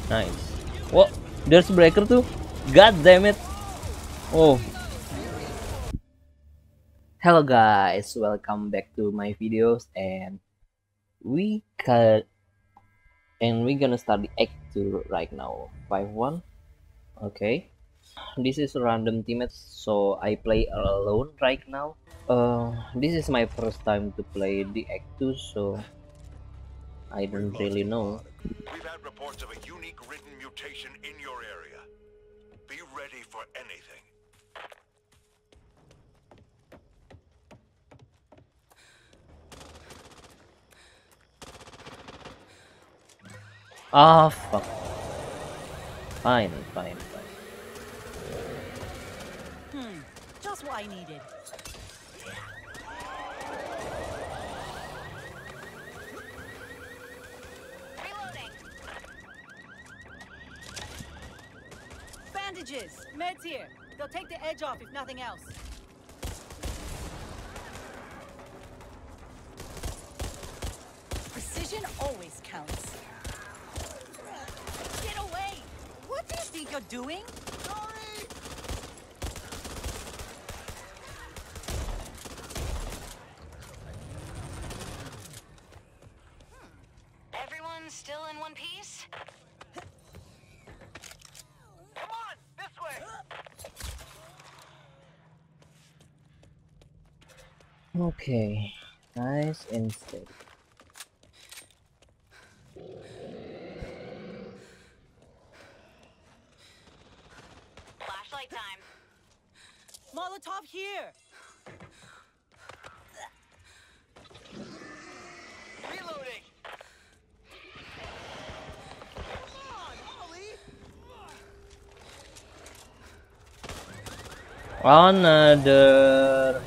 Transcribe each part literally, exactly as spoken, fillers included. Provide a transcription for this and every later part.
Nice. Whoa, there's breaker too. God damn it. Oh, hello guys, welcome back to my videos, and we can and we're gonna start the act two right now. five one. Okay. This is random teammates, so I play alone right now. Uh, this is my first time to play the act two, so I We've don't lost really you, know. Pod. We've had reports of a unique written mutation in your area. Be ready for anything. Ah, fuck. Fine, fine, fine. Hmm, just what I needed. Reloading. Bandages, meds here. They'll take the edge off if nothing else. Precision always counts. Get away! What do you think you're doing? Sorry! Everyone still in one piece? Come on, this way! Okay, nice and steady. Flashlight time. Molotov here! Reloading! Another.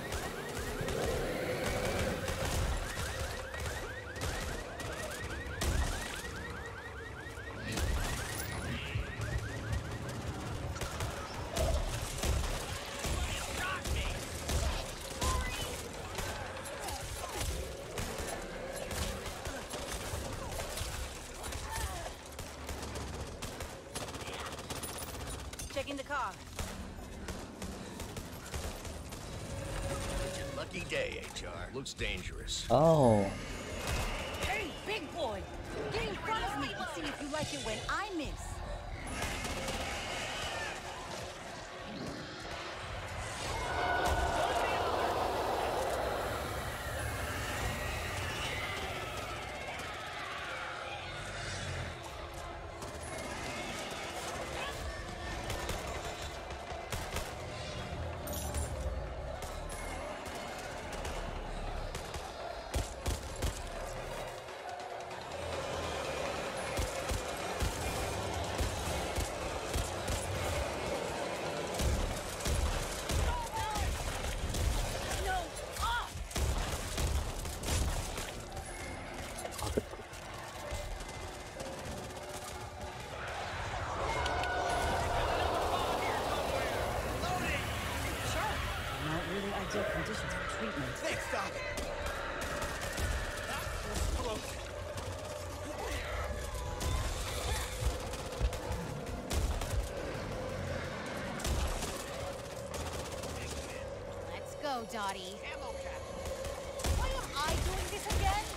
Checking the car. Lucky day, H R. Looks dangerous. Oh. Hey, big boy! Get in front of me and see if you like it when I miss. No! Ah! Sure. Not really ideal conditions for treatment. Thanks, Doc. Let's go, Dottie. Why am I doing this again?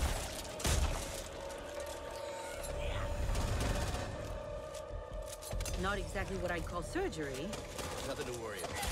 Not exactly what I'd call surgery. Nothing to worry about.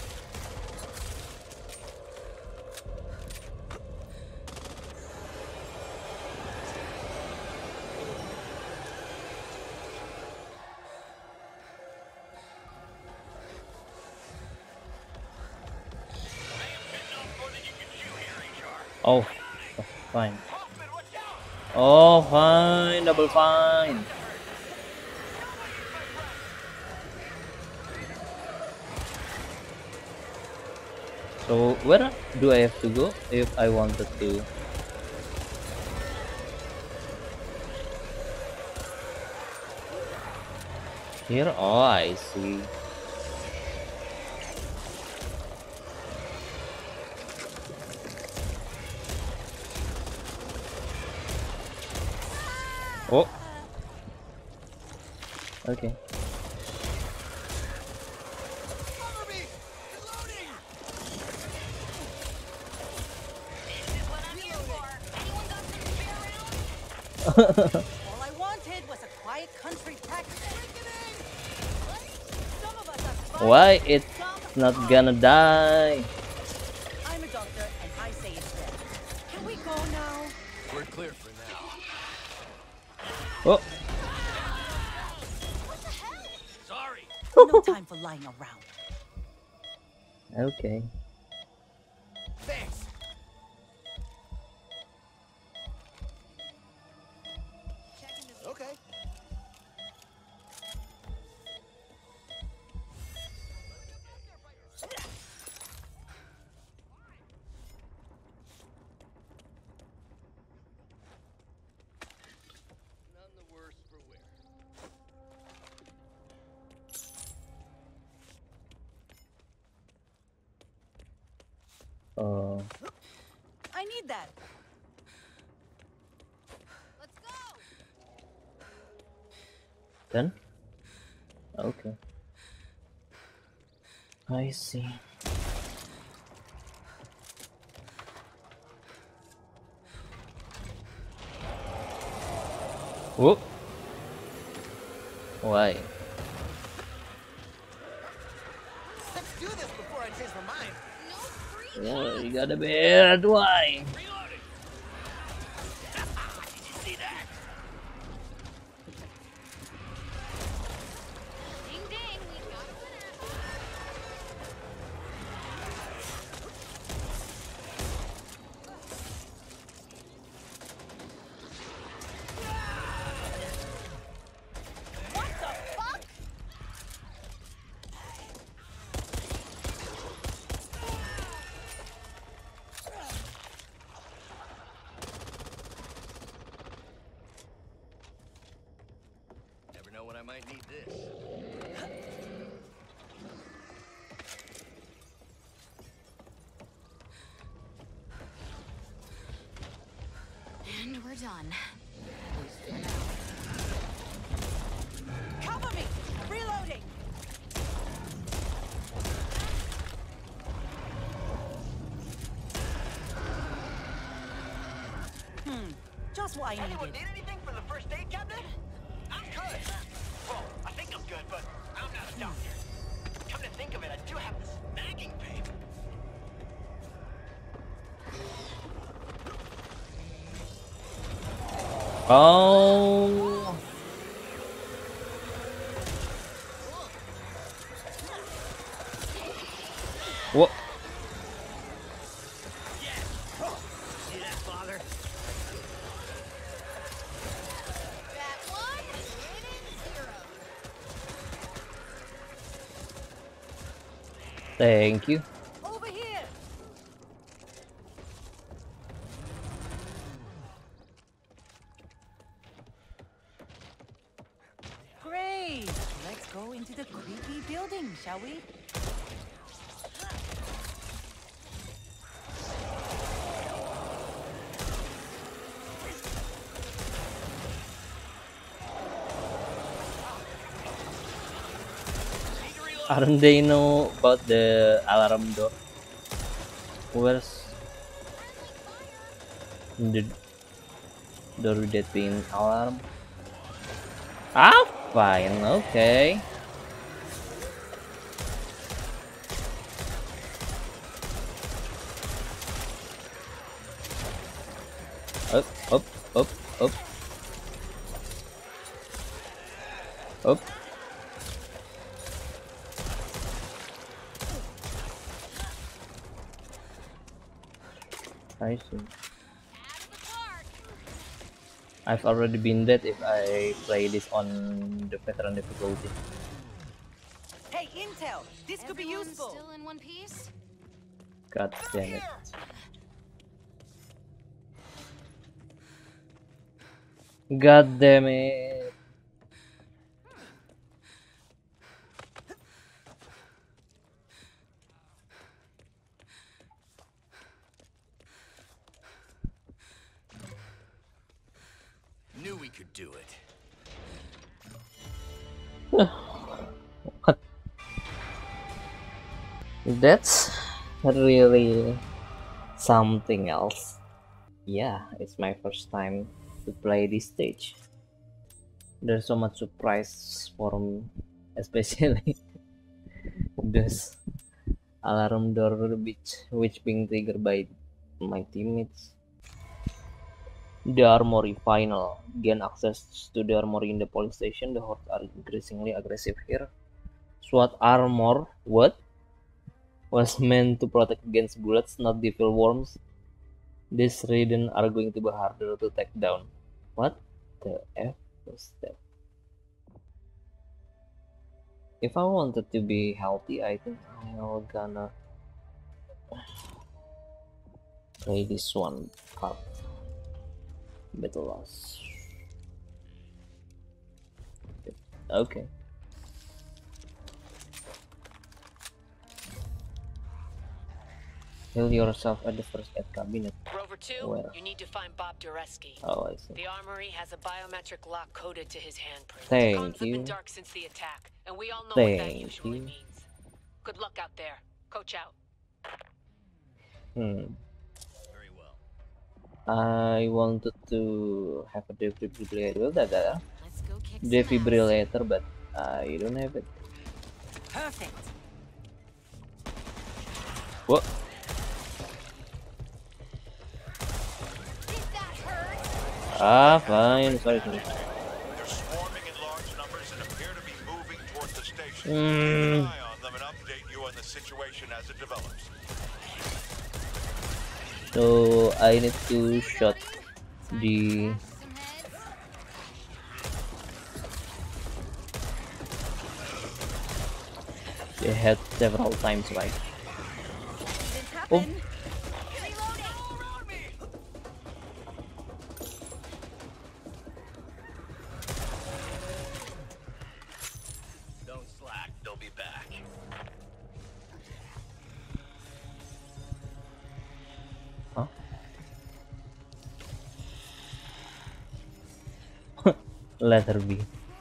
Oh, fine. Oh, fine, double fine. So where do I have to go if I wanted to? Here? Oh, I see. Oh, Okay. Cover me! Reloading! This is what I'm here for. Anyone got some spare rounds? All I wanted was a quiet country practice. Some of us are fine, Why it's some not aren't. gonna die? I'm a doctor, and I say it's dead. Can we go now? We're clear for now. Oh, Sorry. No time for lying around. okay. Thanks. Okay. None the worse for wear. Oh, I need that. Let's go. done? Okay. I see. Whoop. Why? Let's do this before I change my mind. No free. Yeah, you got a beard. Why? Reloading. Did you see that? Ding ding, we got a winner. What the fuck? Never know when I might need this. And we're done. Cover me! Reloading! Hmm, just what I Anyone needed. need anything for the first aid cabinet? I'm good. Well, I think I'm good, but I'm not a doctor. Come to think of it, I do have this nagging pain. Oh. What? See that, father? That one, winning zero. Thank you. Over here! Great! Let's go into the creepy building, shall we? Aren't they know about the alarm door? Where's the door with that pin alarm? Ah, fine, okay. Up, up, up, up. Up. I see. Out of the park. I've already been dead if I play this on the veteran difficulty. Hey, Intel! This could be Everyone useful! still in one piece? God damn it. God damn it. Knew we could do it. What? That's really something else. Yeah, it's my first time to play this stage. There's so much surprise for me, especially this alarm door which which being triggered by my teammates. The Armory final. Gain access to the armory in the police station. The hordes are increasingly aggressive here. SWAT armor, what? Was meant to protect against bullets, not devil worms. These Raiden are going to be harder to take down. What the F was that? If I wanted to be healthy, I think I'm gonna play this one part. Battle loss. Okay. Heal yourself at the first aid cabinet. Rover two, Where? you need to find Bob Dureski. Oh, I see. The armory has a biometric lock coded to his handprint. Thank Comms have you. been dark since the attack, and we all know what that Thank usually you. means. Good luck out there. Coach out. Hmm. Very well. I wanted to have a defibrillator, that that Let's go kick some ass. defibrillator, but I don't have it. Perfect. What? Did that hurt? Ah, fine. Sorry, sorry. They're swarming in large numbers and appear to be moving toward the station. Mm. Keep an eye on them and update you on the situation as it develops. So I need to shot the Crash some heads. the head several times, right? Didn't Oh. happen. Don't slack, they'll be back. Huh? Letter B.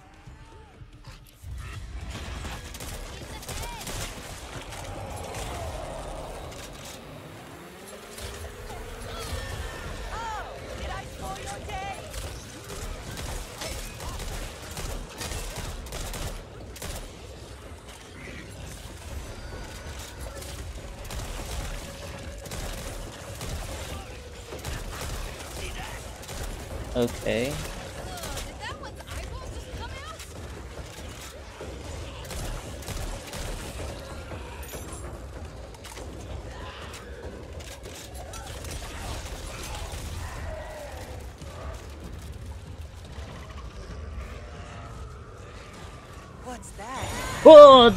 Did I spoil your day? Okay. Ugh, did that one's eyeballs just come out? What's that? What?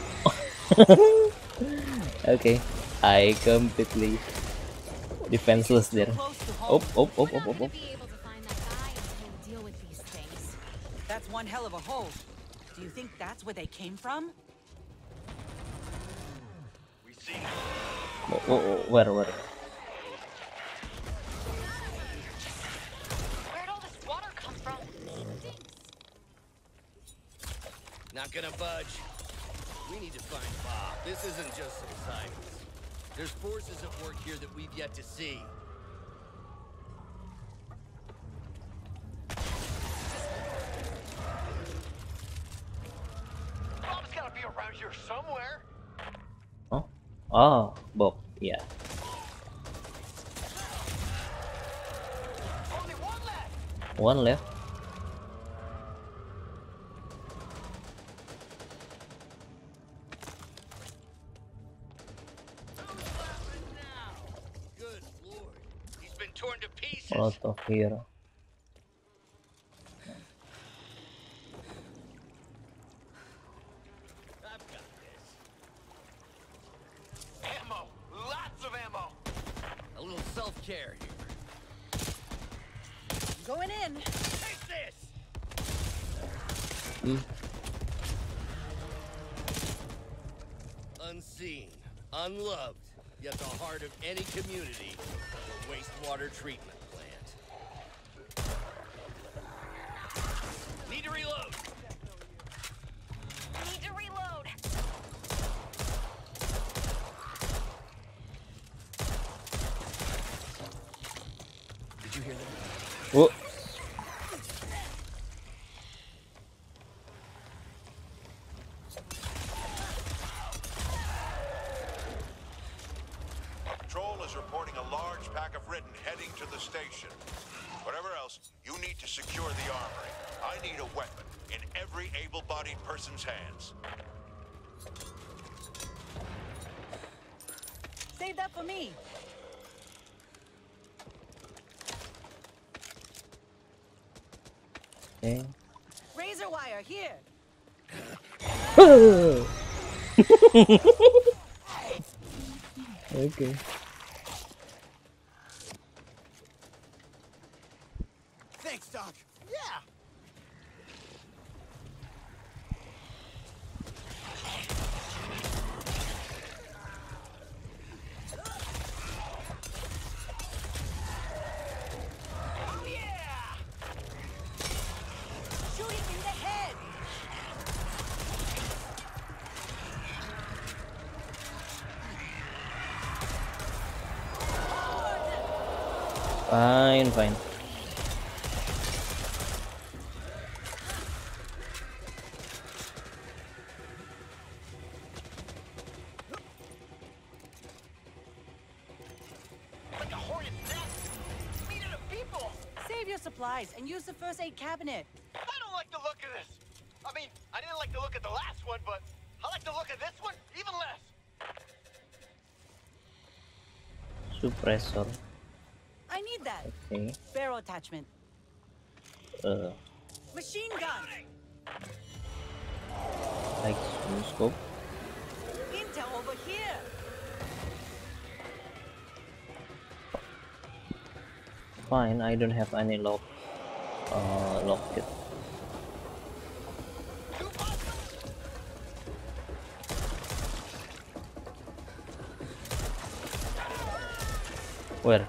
Okay. I completely defenseless there. Close to Oh, home. oh, oh, We're oh, not oh, gonna oh. be able to find that guy until we deal with these things. That's one hell of a hole. Do you think that's where they came from? We see. Oh, oh, oh, where, where? Where'd all this water come from? Not gonna budge. We need to find Bob. This isn't just some silence. There's forces at work here that we've yet to see. Bob's gotta be around here somewhere. Oh, oh, Bob. Yeah. Only one left. One left. Good lord. He's been torn to pieces. A lot of hero. I've got this. Ammo. Lots of ammo. A little self-care here. Going in. Take this! Hmm. Unseen, unloved, yet the heart of any community, the wastewater treatment plant. Need to reload. to secure the armory. I need a weapon in every able-bodied person's hands. Save that for me. Okay. Razor wire here. Okay. Thanks, Doc. Yeah. Oh yeah. Shoot him in the head. Fine, fine. Like a hornet's nest. Meeting of people. Save your supplies and use the first aid cabinet. I don't like the look of this. I mean, I didn't like the look of the last one, but I like the look of this one even less. Suppressor. I need that. Okay. Barrel attachment. Uh, Machine gun. like scope. Intel over here. Fine. I don't have any lock. Uh, lock kit. Where?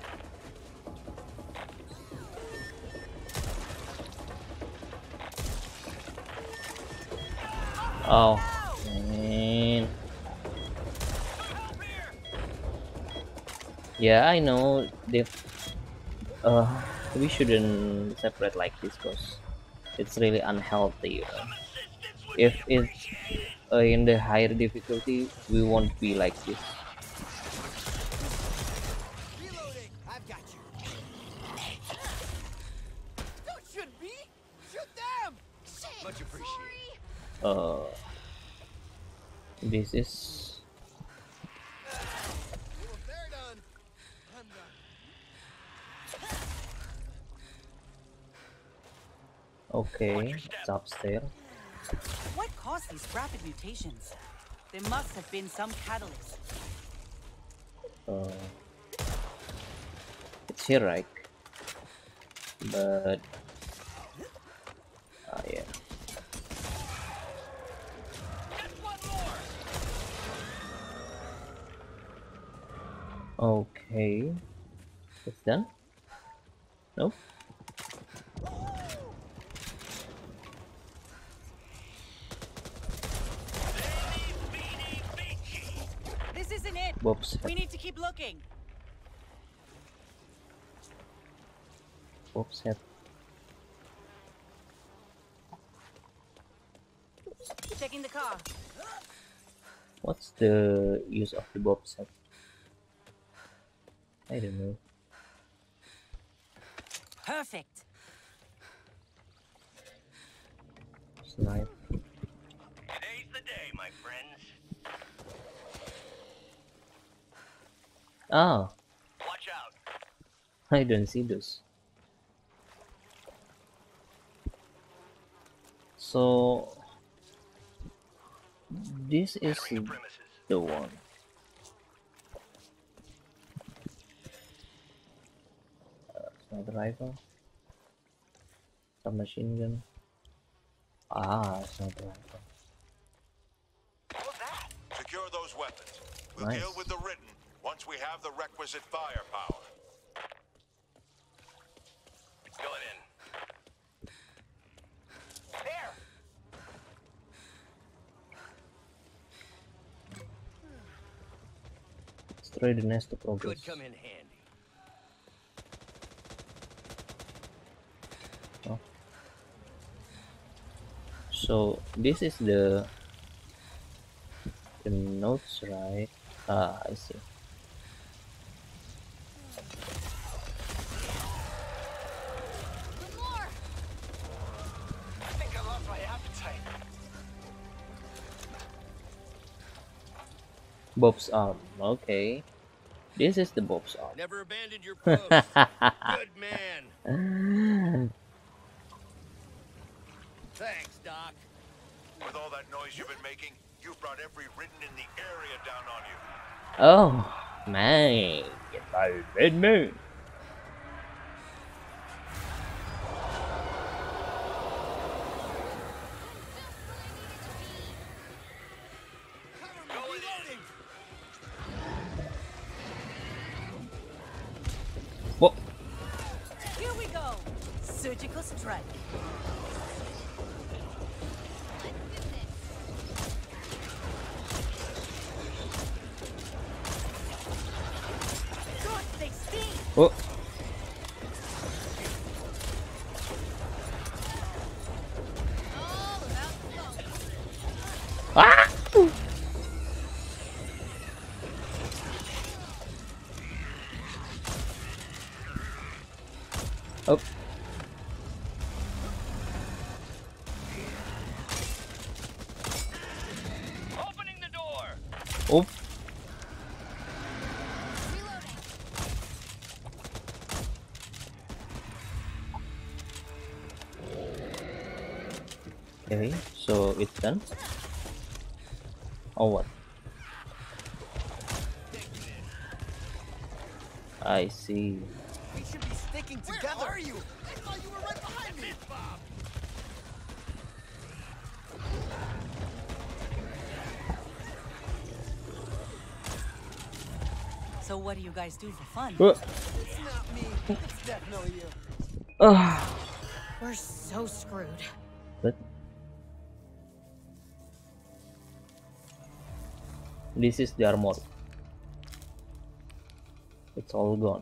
Oh, man. Yeah, I know. They, uh, we shouldn't separate like this because it's really unhealthy. Uh, if it's uh, in the higher difficulty, we won't be like this. Reloading. I've got you. Don't shoot me. Shoot them. Shit, Much appreciated. Uh, this is Well, if they're done, I'm done. okay. It's upstairs. What caused these rapid mutations? There must have been some catalyst. Uh, it's here, right? But ah, yeah. Okay, it's done. Nope. This isn't it. Bob's We head. need to keep looking. Bob's head. Checking the car. What's the use of the Bob's head? I don't know. Perfect. Snipe. Today's the day, my friends. Ah, Watch out. I don't see those. So this is Premises. the one. Uh, sniper rifle, submachine gun. Ah, sniper rifle. What was that? Secure those weapons. We'll Nice. deal with the written once we have the requisite firepower. Going in. There. Destroy the nest to progress. Could come in handy. So this is the the notes, right? Ah, I see. One more. Bob's arm. Okay. This is the Bob's arm. Never abandoned your post. Good man. Thanks, Doc. With all that noise you've been making, you've brought every Ridden in the area down on you. Oh, man. Get my red moon. Whoa. Here we go. Surgical strike. God, they sting. Oh. All about the phone. Ah! Oh. Opening the door. Oh. Reloading. Okay, so it's done. Oh, what? I see. We should be sticking together. Where are you? I thought you were right behind me. Bob. So what do you guys do for fun? Oh. It's not me. It's definitely you. Ah. We're so screwed. But this is the armor. It's all gone.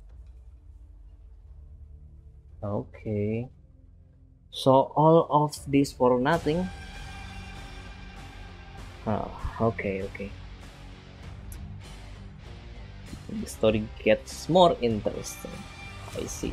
Okay. So all of this for nothing. Ah, okay, okay. The story gets more interesting. I see.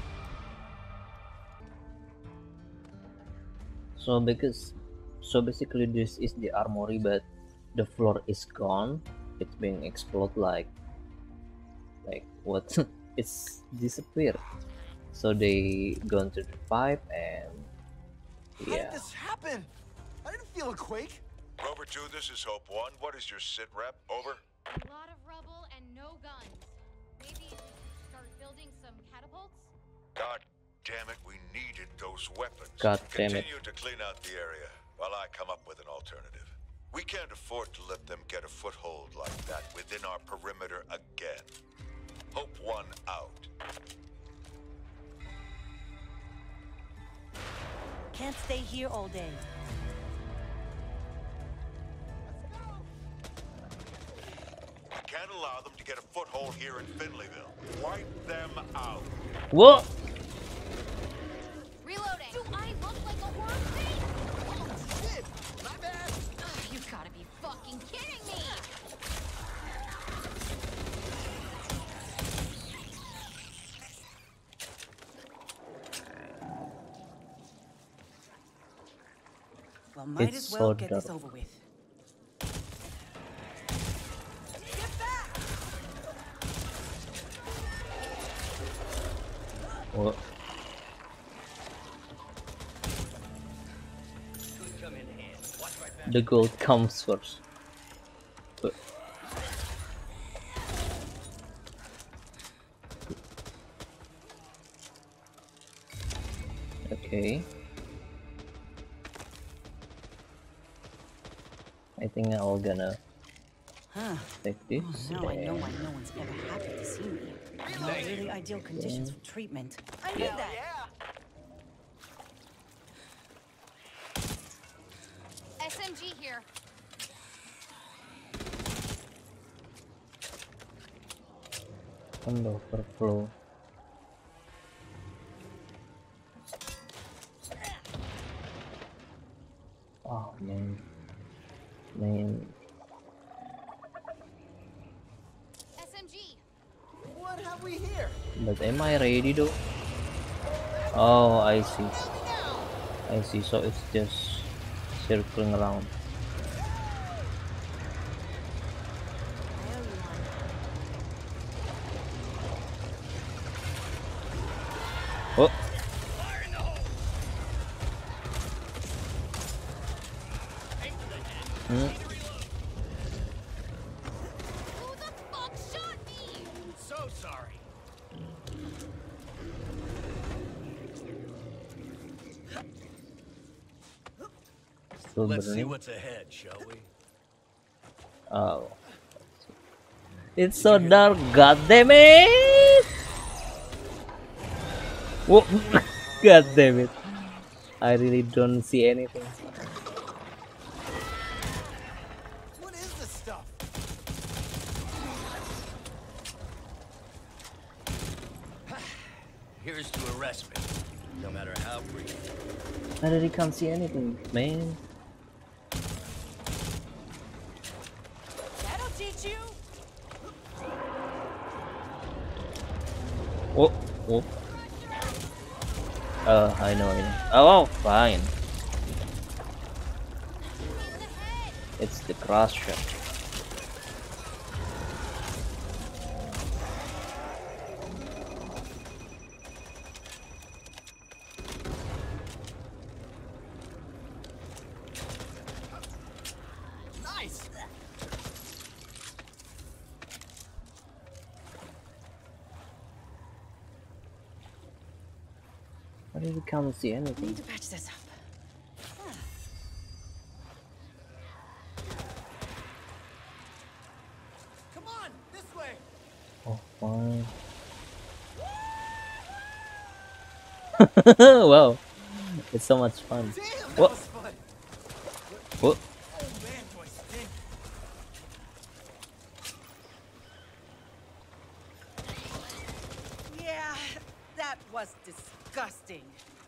So because so basically this is the armory, but the floor is gone. It's being exploded like like what? It's disappeared. So they go into the pipe and How did yeah. this happen? I didn't feel a quake. Rover two, this is Hope one. What is your sit rep? Over. A lot of rubble and no guns. Maybe we should start building some catapults? God damn it, we needed those weapons. God damn it. Continue to clean out the area while I come up with an alternative. We can't afford to let them get a foothold like that within our perimeter again. Hope one out. Can't stay here all day. We can't allow them to get a foothold here in Finleyville. Wipe them out. What? Reloading. Do I look like a horror thing? Oh, shit. My bad. Ugh, you gotta be fucking kidding me! Well, might It's as well so get this dark. over with. Get back. What? Could come in handy. Watch my back. The gold comes first. But- Okay. I think I'm gonna Huh. take this. Oh, now I know and- why no one's ever happy to see me. Not really ideal conditions for treatment. I need Hell that. yeah. S M G here. On the overflow. Oh man, man. S M G. What have we here? But am I ready though? Oh, I see. I see. So it's just circling around. Oh. Fire in the hole! Aim for the head. Hmm. Need to reload. Who the fuck shot me? So sorry. Still Let's see burning. what's ahead, shall we? Oh. It's so dark, god damn it! Whoa. God damn it. I really don't see anything. What is this stuff? Here's to a respite, no matter how brief. I really can't see anything, man. That'll teach you. Oh, oh. Uh, I know, I know. Oh, fine. It's the cross shot. Nice. I really can't see I anything. need to patch this up. Come on, this way. Oh, fine. Wow, it's so much fun. Damn, that What? was fun. What? Oh man, do I stink. Yeah, that was disgusting.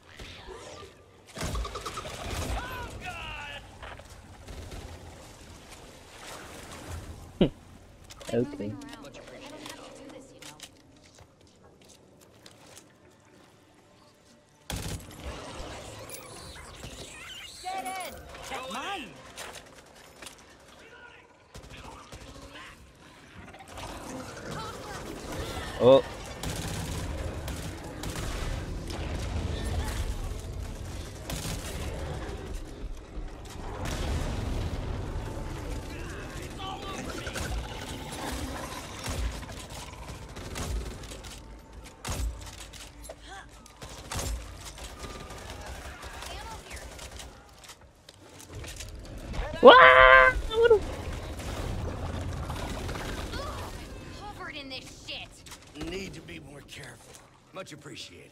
Okay. I don't have to do this, you know. Dead end. That's mine. Oh. Wah! Covered in this shit. Need to be more careful. Much appreciated.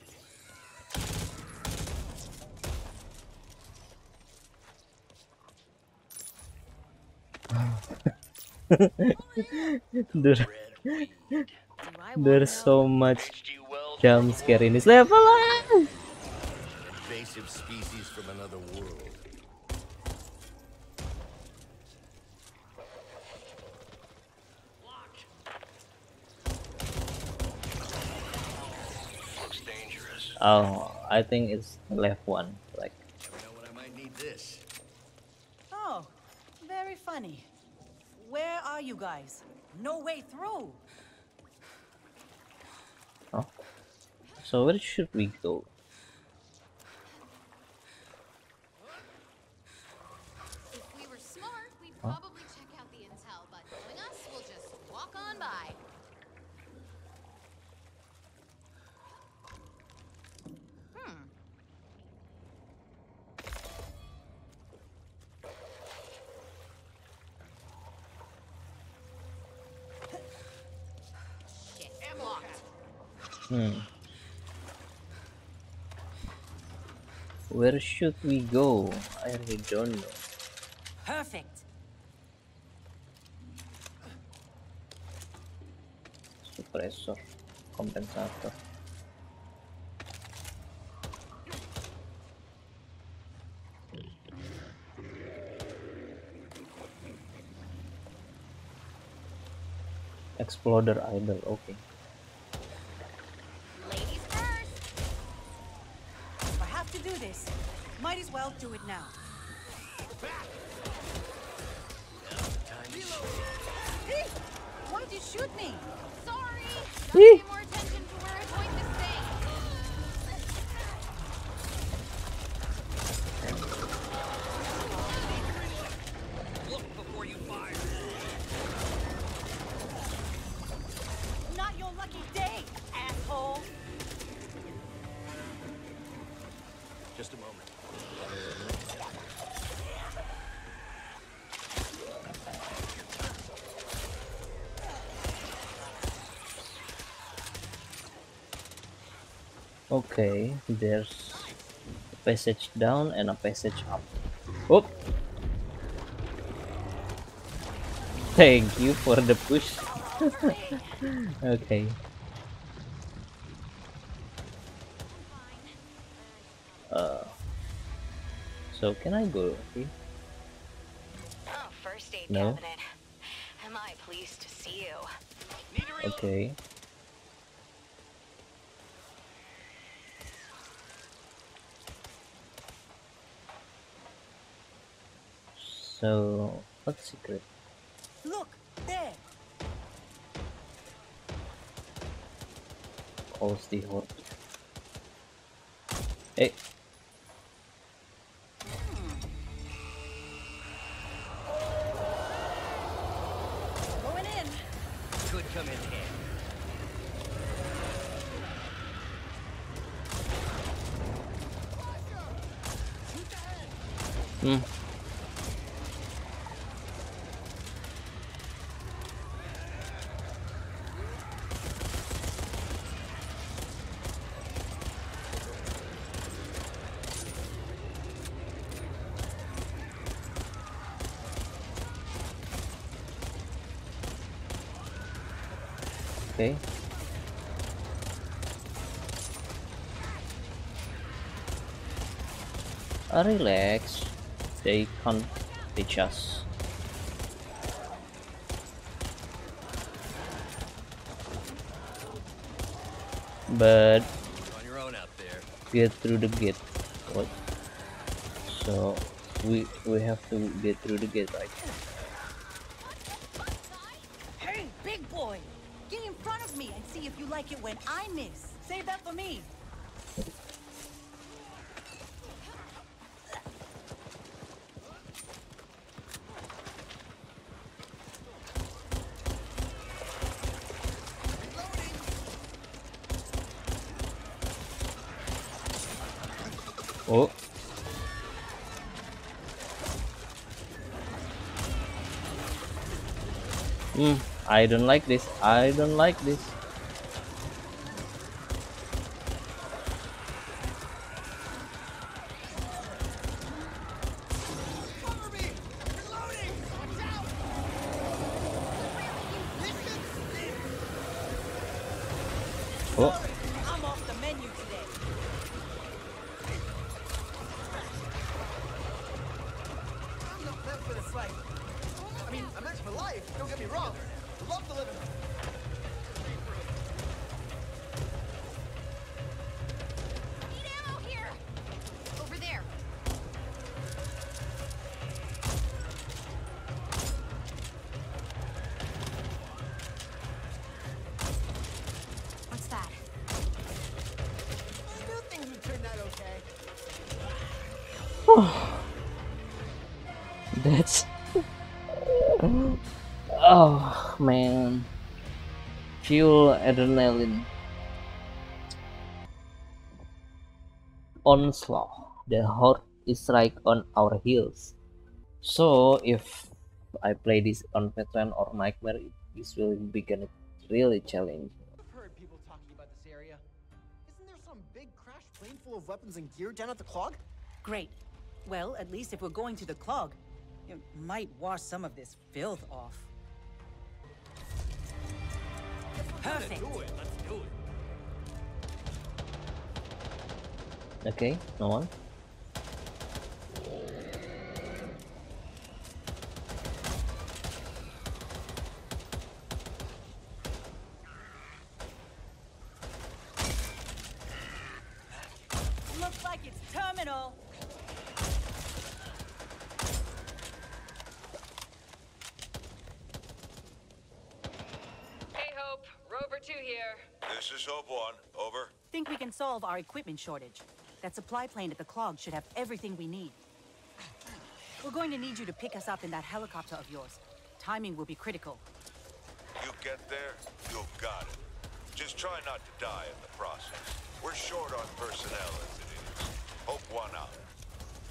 There, Red weed. Do I wanna there's know? so much H G Wells. jump scare in this level. Ah! Invasive species from another world. Locked. Looks dangerous. Oh, I think it's left one. Like, Never know when I might need this. Oh, very funny. Where are you guys? No way through. oh. So where should we go? If we were smart, we'd probably check out the intel, but knowing us, we'll just walk on by. Hmm. Shit, locked. Hmm. Where should we go? I really don't know. Perfect. Suppressor, compensator. Exploder idle, okay. Ladies first. If I have to do this, might as well do it now. Hey, why'd you shoot me? Sorry. Gotta Eeh. pay more attention to where I point this thing. Okay, there's a passage down and a passage up. Oh, thank you for the push. Okay. Uh, so can I go here? Oh, first aid No. cabinet. Am I pleased to see you? Need to reload. Okay. So, what's secret? Look, there. Calls the horde. Hey, Going in. Could come in handy. hmm. Okay. Uh, relax. They can't reach us. But On your own out there. get through the gate. What? So we we have to get through the gate, right? Hey, big boy. Get in front of me and see if you like it when I miss. Save that for me. Oh. Hmm. I don't like this. I don't like this. Oh. I'm off the menu today. I'm not meant for this life. I mean, I'm meant for life, don't get me wrong. I love to live in. Need ammo here! Over there. What's that? I knew things would turn out okay. That's oh man, fuel adrenaline. Onslaught. The horde is right on our heels. So if I play this on veteran or nightmare, this will be gonna really challenge. I've heard people talking about this area. Isn't there some big crashed plane full of weapons and gear down at the clog? Great. Well, at least if we're going to the clog, it might wash some of this filth off. Perfect. Do it. Let's do it. Okay, no one. Looks like it's terminal. Hey, Hope. Rover two here. This is Hope One. Over. Think we can solve our equipment shortage. That supply plane at the clog should have everything we need. We're going to need you to pick us up in that helicopter of yours. Timing will be critical. You get there, you got it. Just try not to die in the process. We're short on personnel as it is. Hope One out.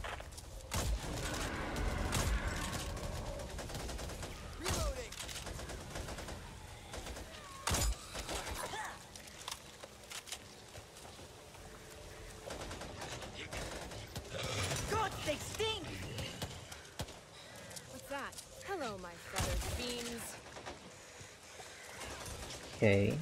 Okay.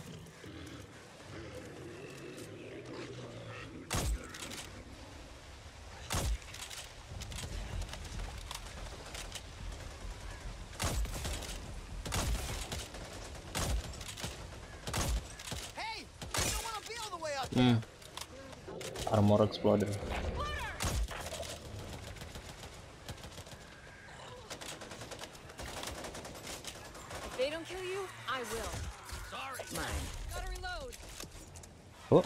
Hey, you don't want to be all the way up Hmm. there. Armor exploder. If they don't kill you, I will. Sorry. Mine. Gotta reload. Oh.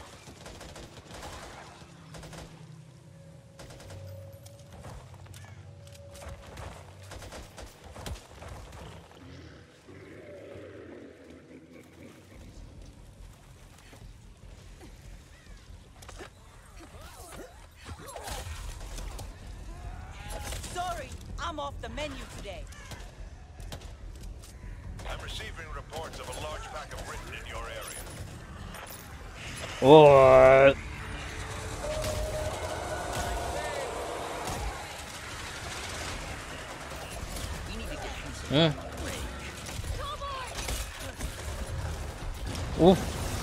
Sorry, I'm off the menu today. I'm receiving reports of a large pack of Britain in your area. What? We need to get you some Hmm. break. Oof.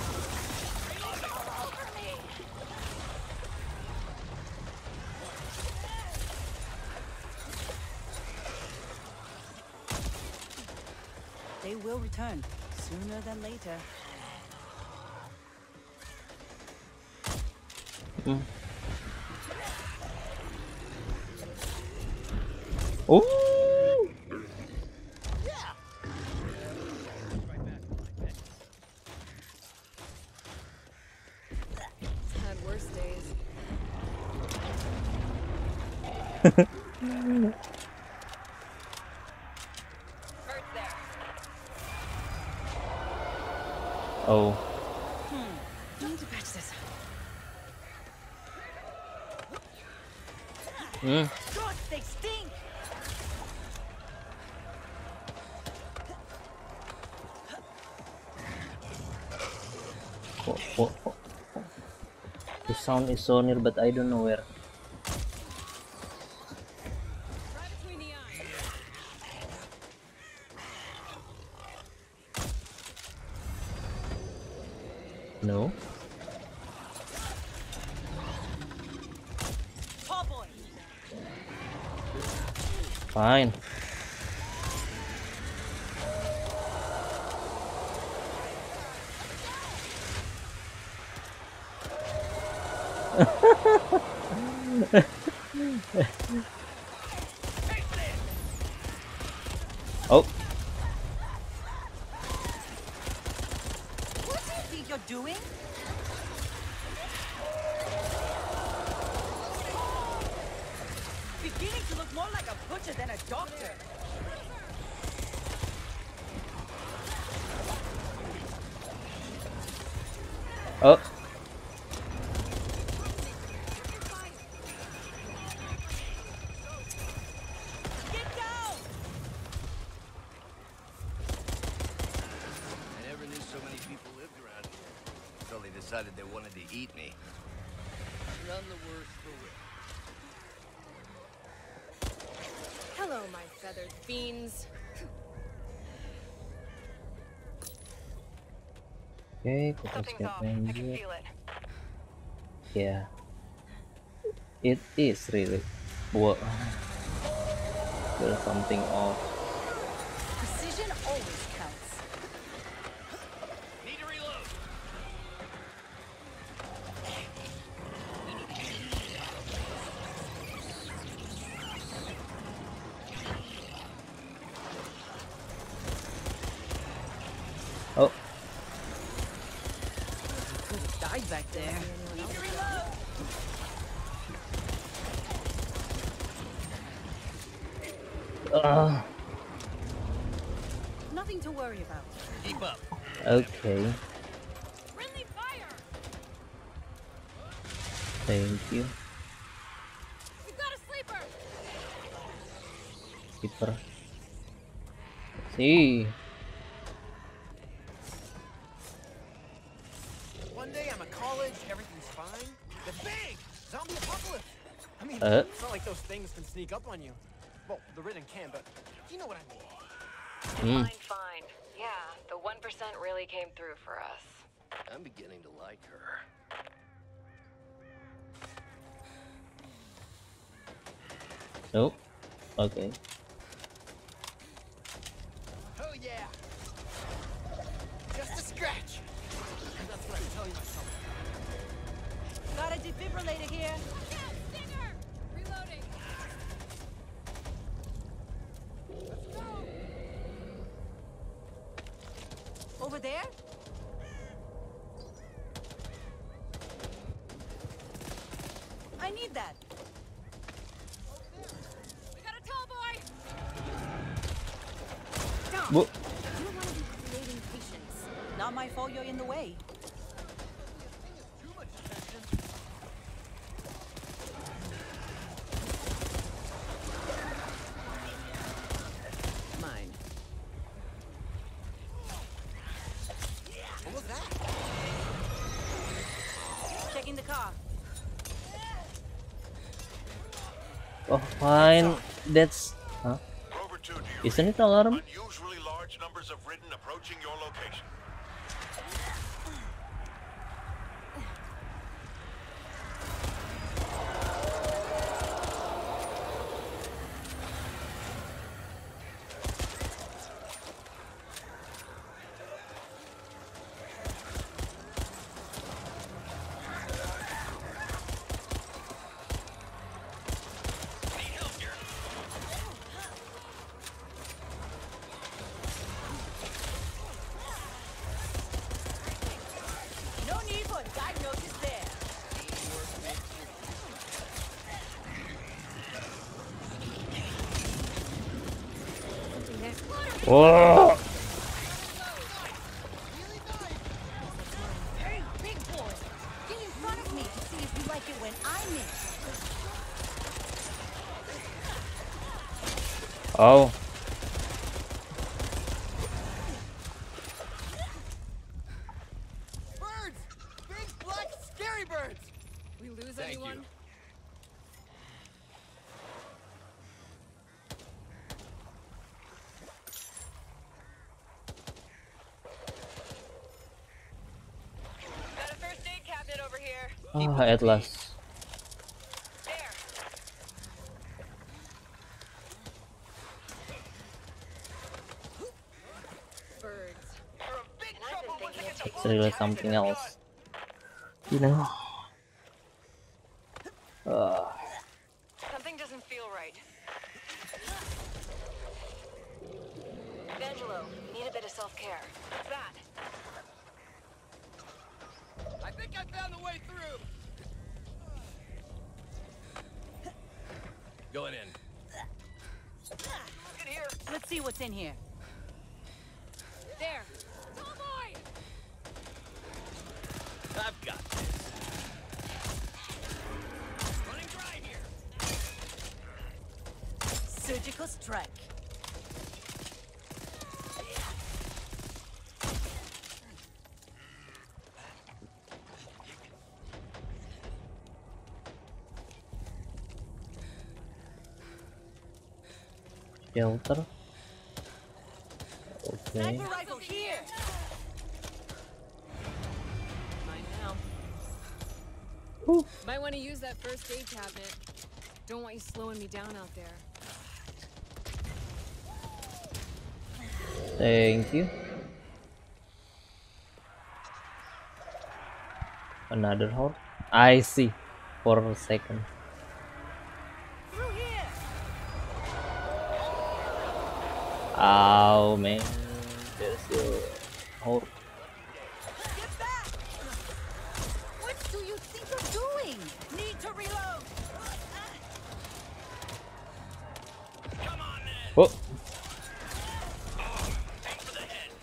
They will return sooner than later. Hmm. Oh. Had worse days. Hurts there. Oh. Hmm. Need to patch this. Hmm. God, they stink! Oh, oh, oh. The sound is so near, but I don't know where. Right between the eyes. No. Paw boy! Fine. Oh. What do you think you're doing? Beginning to look more like a butcher than a doctor. Oh. Get down! I never knew so many people lived around here until they decided they wanted to eat me. None the worse for wear. Hello, my feathered fiends. Okay, kita Something's skip off. I can lanjut. feel it. Yeah. It is really. Whoa. There's something off. Precision always counts. Need to reload. Oh. Could have died back there. Need to reload! Ah. Nothing to worry about. Keep up. Okay. Friendly fire! Thank you. We've got a sleeper! Keeper. See. One day I'm at college, everything's fine. The bang! Zombie apocalypse! I mean, Uh. it's not like those things can sneak up on you. Well, the Ridden can, but you know what I mean. Hmm. Fine, fine. Yeah, the one percent really came through for us. I'm beginning to like her. Nope. Okay. Oh yeah. Just a scratch. That's what I'm telling myself. Got a defibrillator here. Look out, Stinger! Reloading. Let's go. Over there? I need that. We got a tall boy! Bu You don't want to be creating patience. Not my fault you're in the way. Mine. What was that? Checking the car. oh fine. That's huh? Rover two, do you Isn't read? it alarm? Unusually large numbers of Ridden approaching your location. No need for a diagnosis there. Whoa. Hey, big boy. Get in front of me to see if you like it when I miss. Oh. Birds! Big black scary birds! We lose Thank anyone? you. Got a first aid cabinet over here. Ah, at last. There. Birds. You're a big And I've been trouble once thinking I of get the It's full really cabinet something done. else. You know. Uh, Something doesn't feel right. Angelo, you need a bit of self-care. What's that? I think I found the way through. Going in. Look at here. Let's see what's in here. There! Tall boy! I've got this. Running dry here. Surgical strike. shelter. Okay. Sniper rifle here. Mine now. Might want to use that first aid cabinet. Don't want you slowing me down out there. Thank you. Another hole. I see. For a second. Through here. Oh man, there's your hole. Get back. What do you think you're doing? Need to reload. Come on, then. Oh, Aim for the head.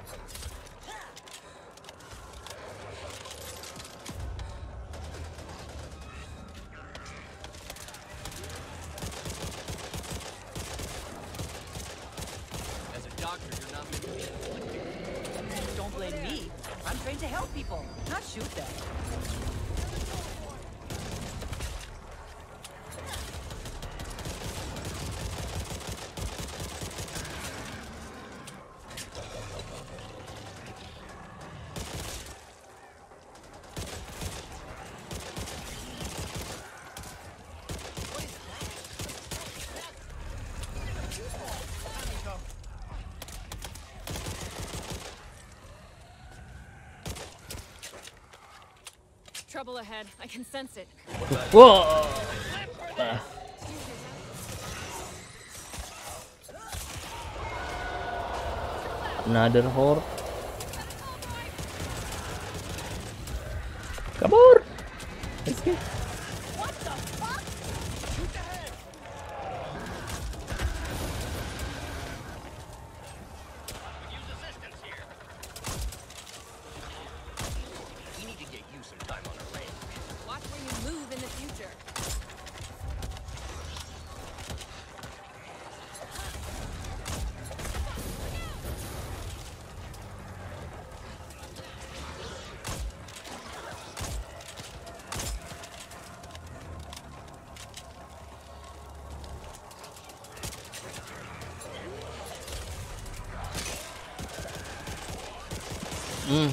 As a doctor, you're not meant to be inflicting. Don't blame me. I'm trained to help people, not shoot them. trouble ahead. I can sense it. Whoa! Ah. Another horde. Kabur! Escape. What the fuck? Shoot the head. Could use assistance here. We need to get you some time on our range. Watch where you move in the future. Mm.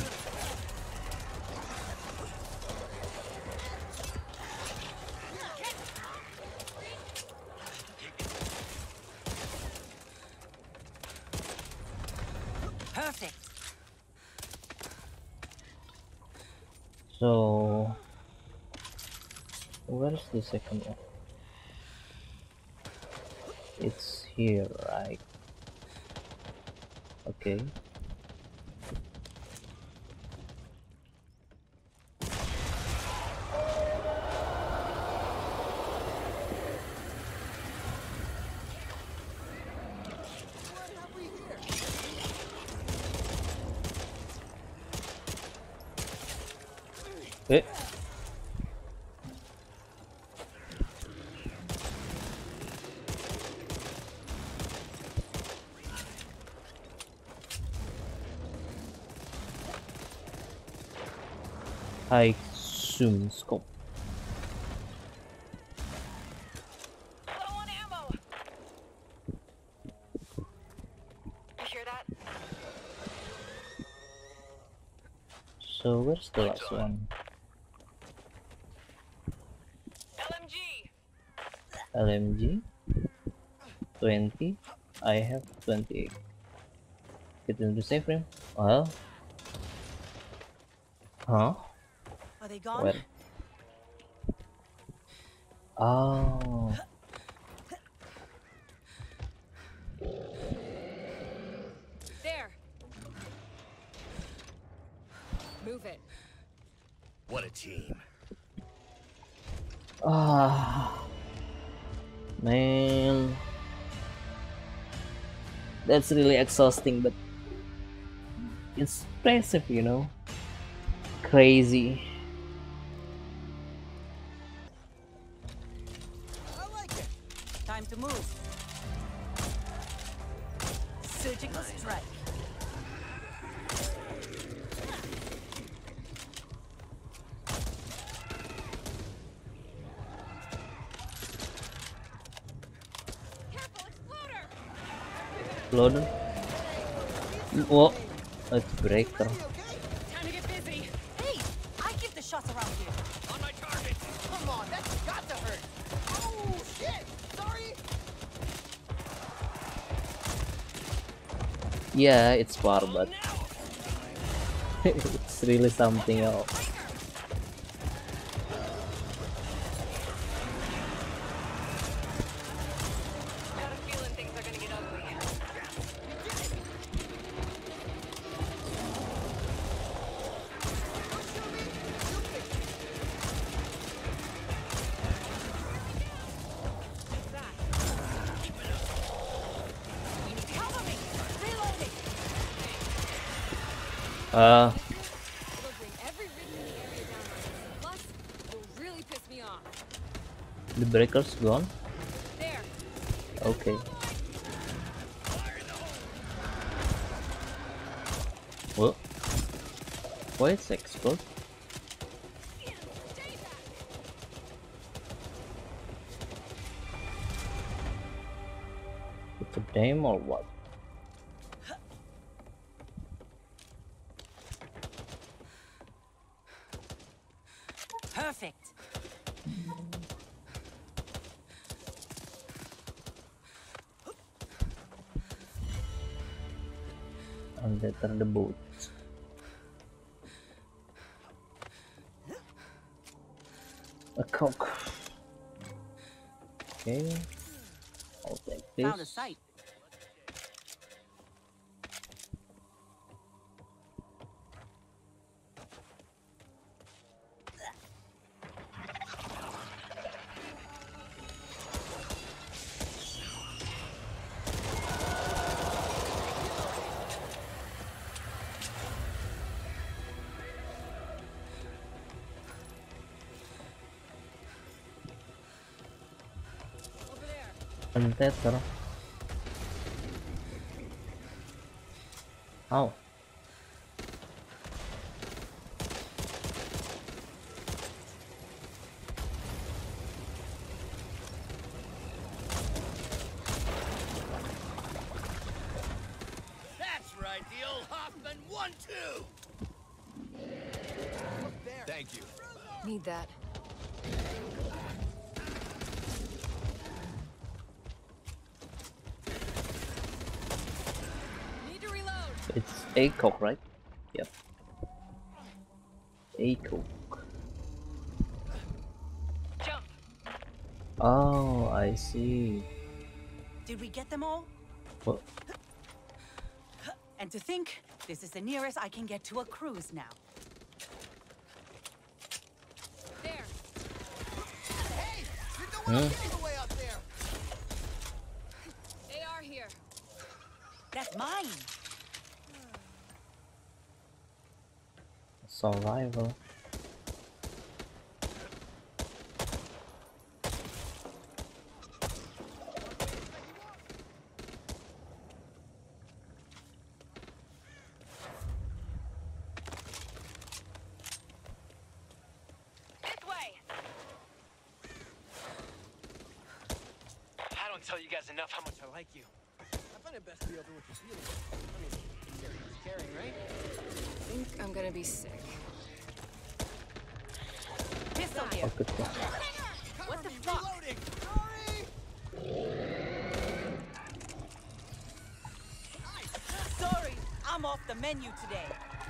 Perfect. So, where's the second one? It's here, right? Okay. Eh. High zoom scope. Low on ammo. You hear that? So where's the last one? L M G. L M G. twenty. I have twenty-eight. Get into safe room. Well. Huh? Are they gone? Where? Oh. There. Move it. What a team. Ah. Man. That's really exhausting, but it's impressive, you know. Crazy. I like it. Time to move. Surgical strike. Careful, exploder! Exploder. Whoa. It's breaker. Time to get busy. Hey, I give the shots around here. On my target. Come on, that's got to hurt. Oh shit! Sorry. Yeah, it's far, but it's really something else. Got a feeling things are gonna get ugly. Cover me. Reloading. Uh, It'll bring every rig in the area down on us. Plus, it'll really piss me off. the breaker's gone. There. Okay. What? Why it's explode? It's a dam or what? Perfect. Under the boat. coke. Okay, I'll take this. Found a site. Over there. Untether. How? That's right, the old Hoffman one two. Thank you. Need that. Need to reload. It's a coke, right? Yep. A coke. Jump. Oh, I see. Did we get them all? What? And to think, this is the nearest I can get to a cruise now. There. Hey, you're the one Huh? getting away out there. A R here. That's mine. Survival. This way. I don't tell you guys enough how much I like you. I find it best to be open with your feelings. I mean, caring is caring, right? I think I'm gonna be sick. Pistol Oh, here. good one. What the fuck? Reloading. Sorry. Sorry, I'm off the menu today.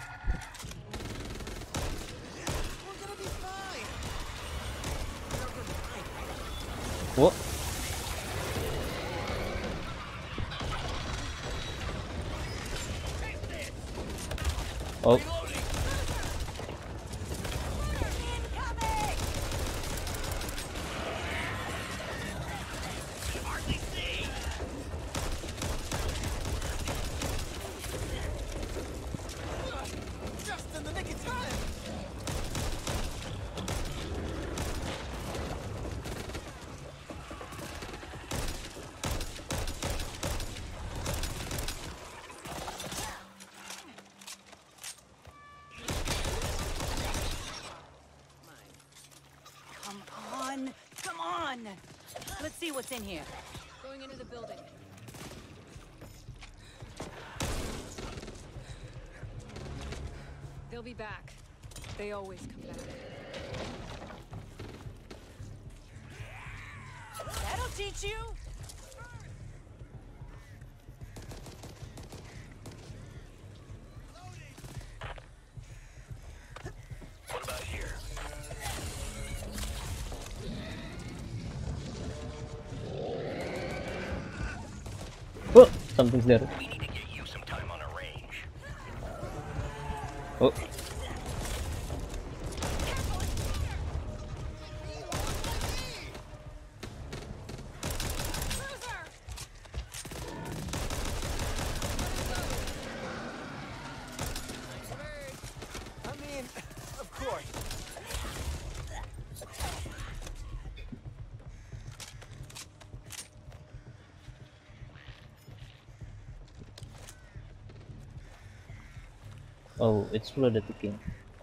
We're gonna be fine. What? Oh, Just in the nick of time. Come on, come on. Let's see what's in here. Going into the building. They'll be back. They always come back. That'll teach you. What about here? oh, something's there. We need to get you some time on a range. Oh, I mean, of course. oh, it's flooded ticking.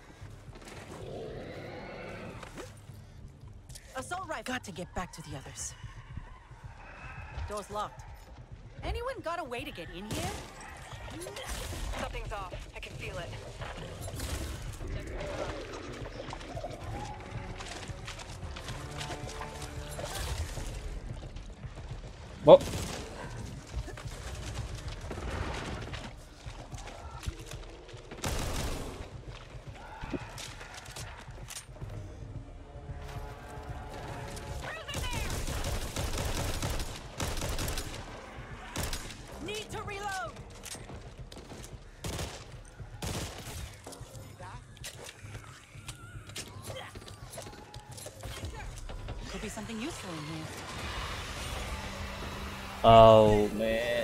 Assault rifle. Got to get back to the others. Door's locked. Anyone got a way to get in here? Something's off. I can feel it. What? be something useful in here. Oh man.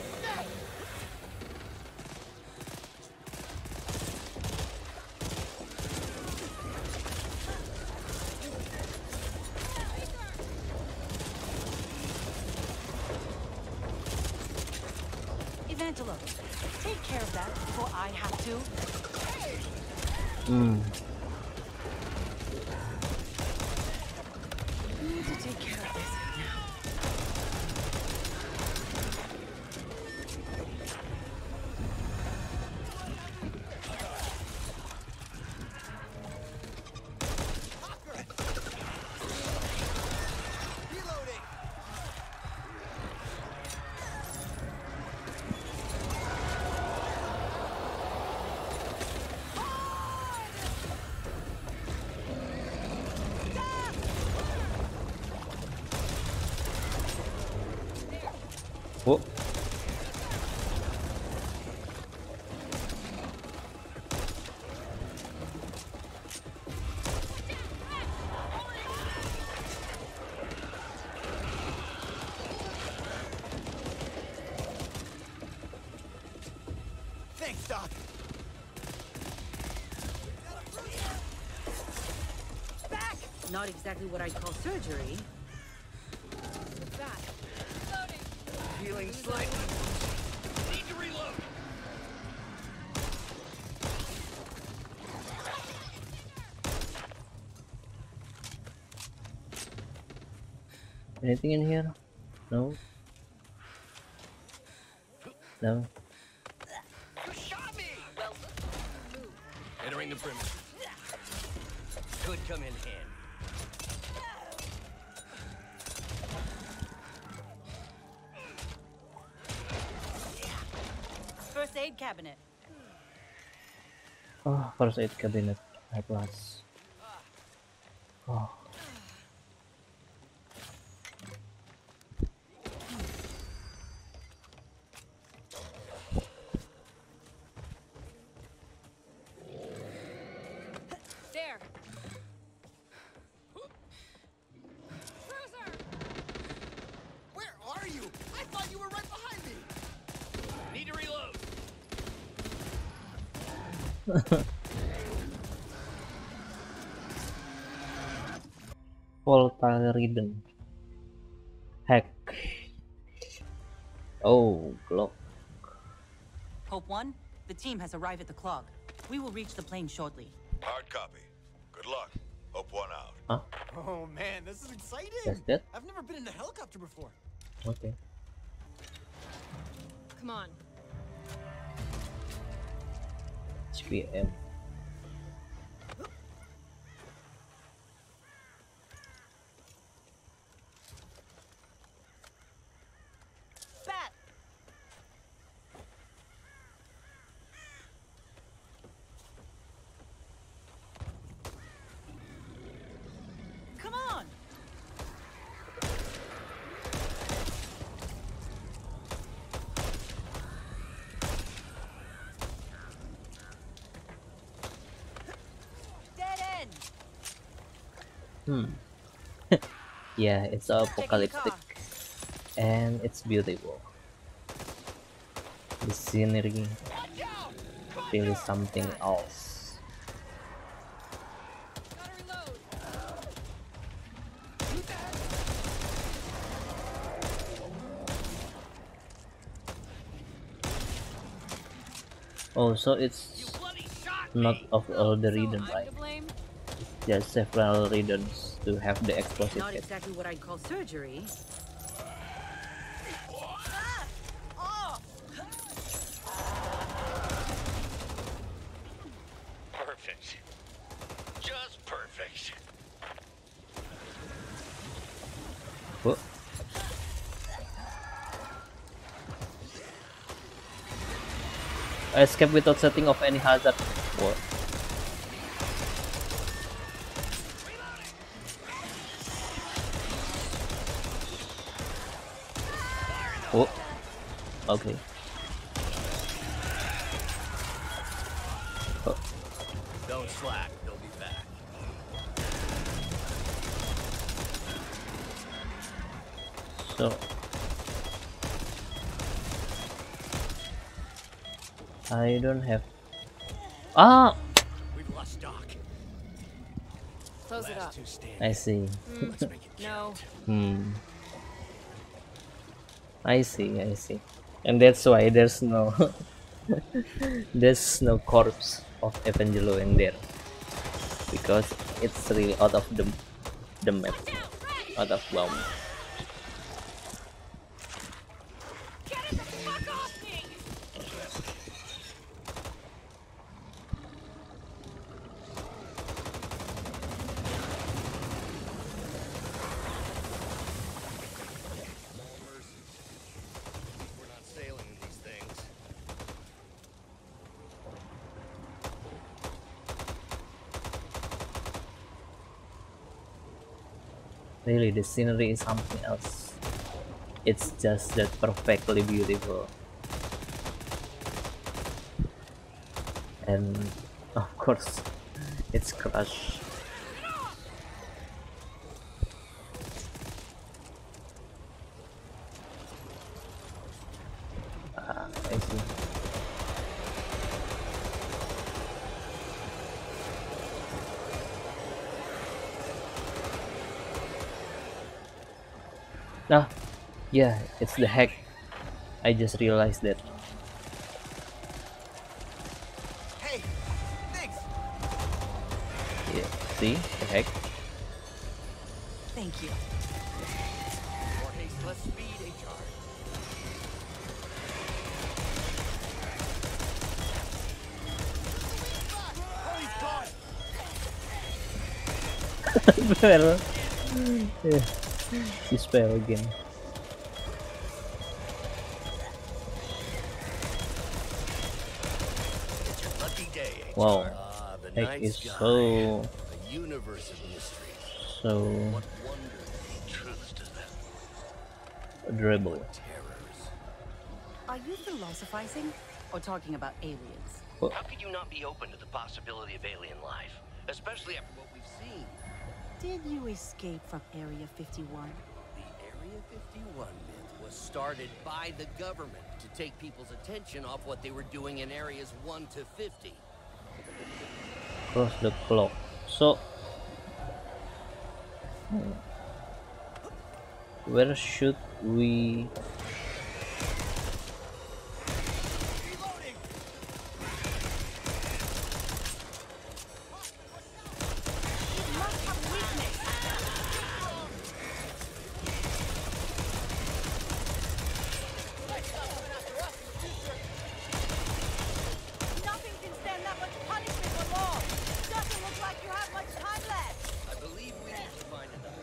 Evangelo, take care of that before I have to. Hmm. I need to take care of this now. Whoa. Thanks, Doc. Back! Not exactly what I'd call surgery. Back. Healing slightly. Need to reload. Anything in here? No. No. You shot me! Well, entering the perimeter. Could come in handy. First aid cabinet. Oh, first aid cabinet at last. Oh. There. Cruiser! Where are you? I thought you were right behind me. Need to reload. Volatile Ridden. Hack. Oh, Glock. Hope one, the team has arrived at the clog. We will reach the plane shortly. Hard copy. Good luck. Hope one out. Huh? Oh man, this is exciting. That's that? I've never been in a helicopter before. Okay. Come on. It's P M. Bat! Come on! Dead end! Hmm. Yeah, it's apocalyptic. And it's beautiful. The scenery really something else. Gotta reload. Oh, so it's not of all the reason, So I'm right? to blame? There's several reasons to have the explosive Not hit. exactly what I'd call surgery. Perfect. Just perfect. Whoa. Escape without setting off any hazard. What? Oh. Okay. Oh. Don't slack. They'll be back. So I don't have. Ah, We've lost Doc. Close it up. Last two standing. I see. Let's make it No. count. Hmm. I see. I see. And that's why there's no there's no corpse of Evangelo in there, because it's really out of the the map, out of bomb. Get it the fuck off me! We're not sailing in these things. Really, the scenery is something else. It's just that perfectly beautiful. And of course, it's Crush. Ah, I see. Ah, yeah, it's the hack. I just realized that. Hey, thanks. Yeah, see the hack. Thank you. More haste, less speed, H R. Fell. Yeah, she fell again. It's your lucky day, H R. Wow, Ah, the hack night is sky. so A universe of mysteries. so What wonders, truths to them. adorable. Terrors. Are you philosophizing or talking about aliens? How could you not be open to the possibility of alien life? Especially after what we've seen. Did you escape from Area fifty-one? The Area fifty-one myth was started by the government to take people's attention off what they were doing in areas one to fifty. Cross the clock. So, hmm, where should we? Nothing can stand that much punishment for long. Doesn't look like you have much time left. I believe we need to find another.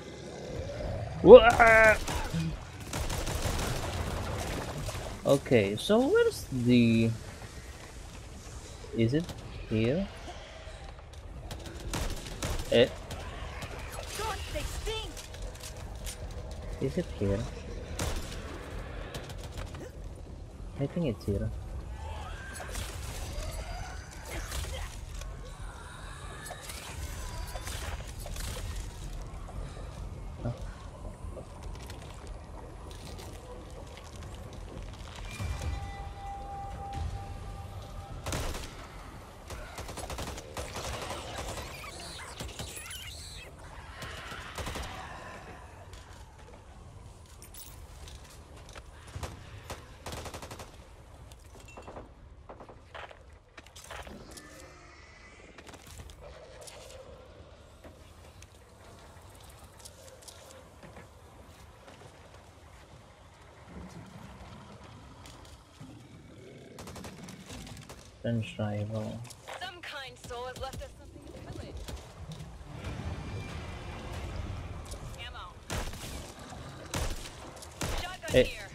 Wah! Okay, so where's the? Is it here? Eh, God, they stink. is it here? I think it's here. Huh? French rival. Some kind soul has left us something to pillage. Ammo. Shotgun Hey. here.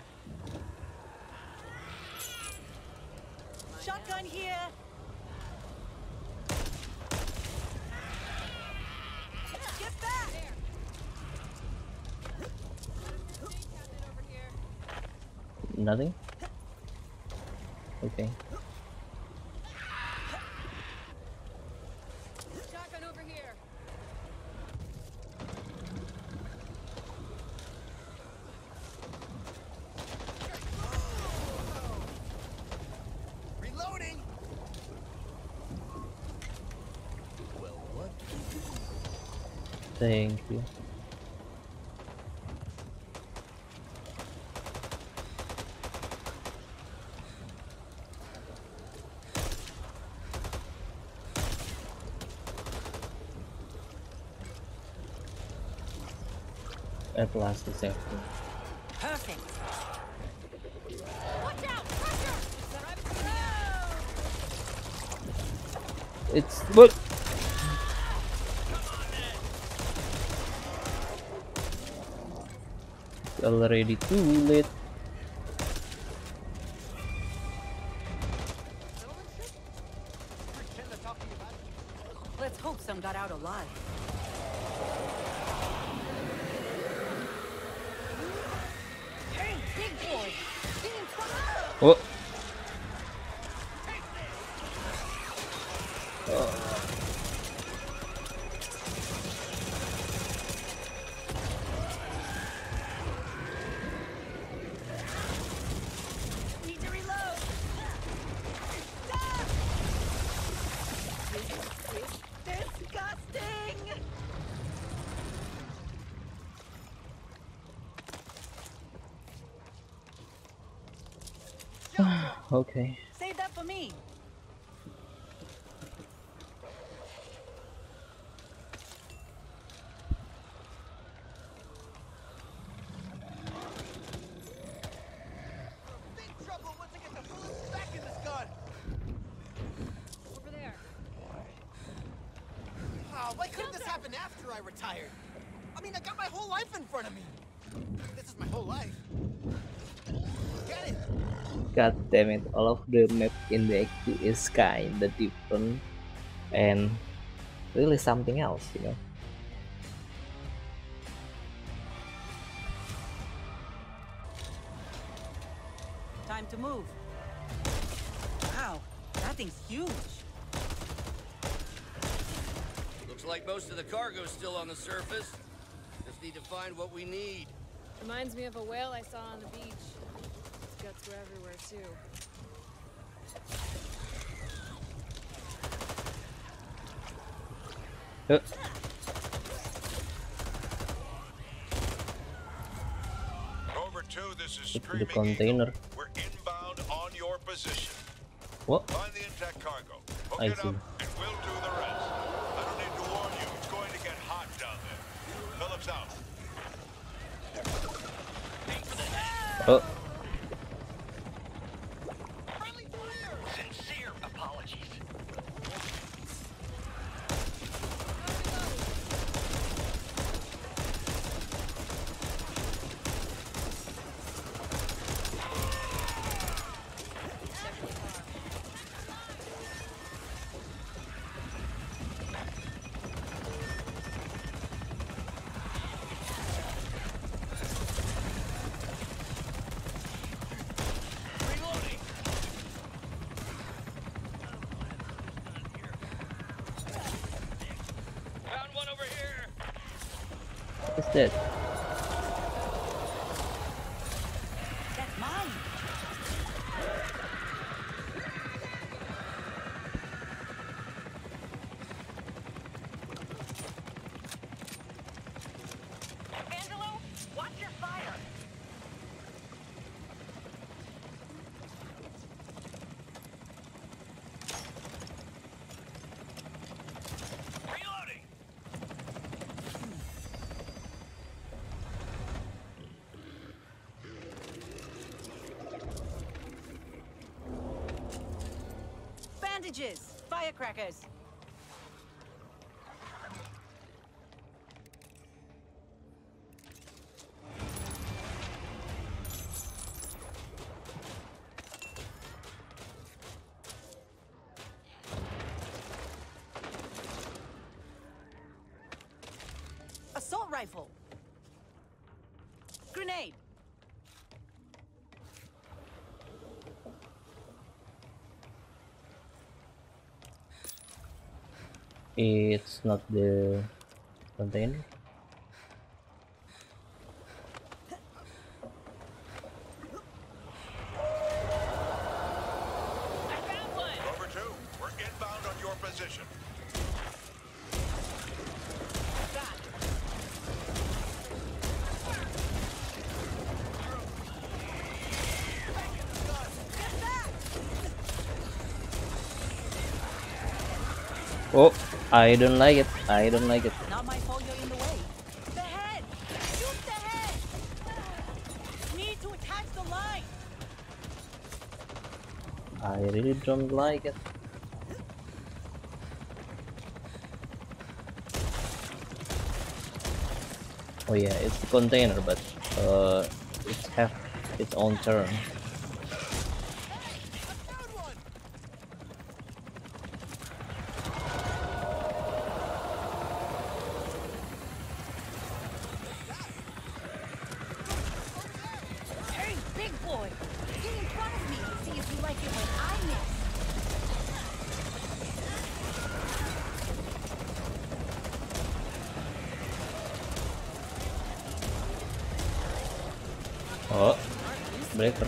Shotgun here. Get back! Nothing? Okay. Shotgun over here. Thank you. At last, it's everything. Perfect. Watch out! Pressure! It's what? It's already too late. Let's hope some got out alive. Hey, big boy! Being fire! Oh. Need to reload! Ah! This is disgusting! Okay. Save that for me. Big trouble once I get the bullets back in this gun. Over there. Oh, why couldn't this happen after I retired? I mean, I got my whole life in front of me. This is my whole life. Get it? God damn it, all of the map in the Act two is kinda different and really something else, you know. Time to move. Wow, that thing's huge. Looks like most of the cargo's still on the surface. Just need to find what we need. Reminds me of a whale I saw on the beach. Its guts were everywhere, too. Uh, Over two, this is Look at the Screaming container. Eagle. We're inbound on your position. what? Find the intact cargo. Hook I it see. up, and we'll do the rest. I don't need to warn you. It's going to get hot down there. Phillips out. Oh, Sincere apologies. Reloading. Found one over here. what's that? That's mine. Angelo, watch your fire! Reloading. Bandages, firecrackers. Assault rifle. Grenade. It's not the container. Over two, we're inbound on your position. Oh, I don't like it. I don't like it. Not my fault you're in the way. The head! Shoot the head! Need to attach the line! I really don't like it. Oh yeah, it's a container, but uh, it's have its own turn. Hey, big boy! Get in front of me and see if you like it when I miss! Oh, breaker.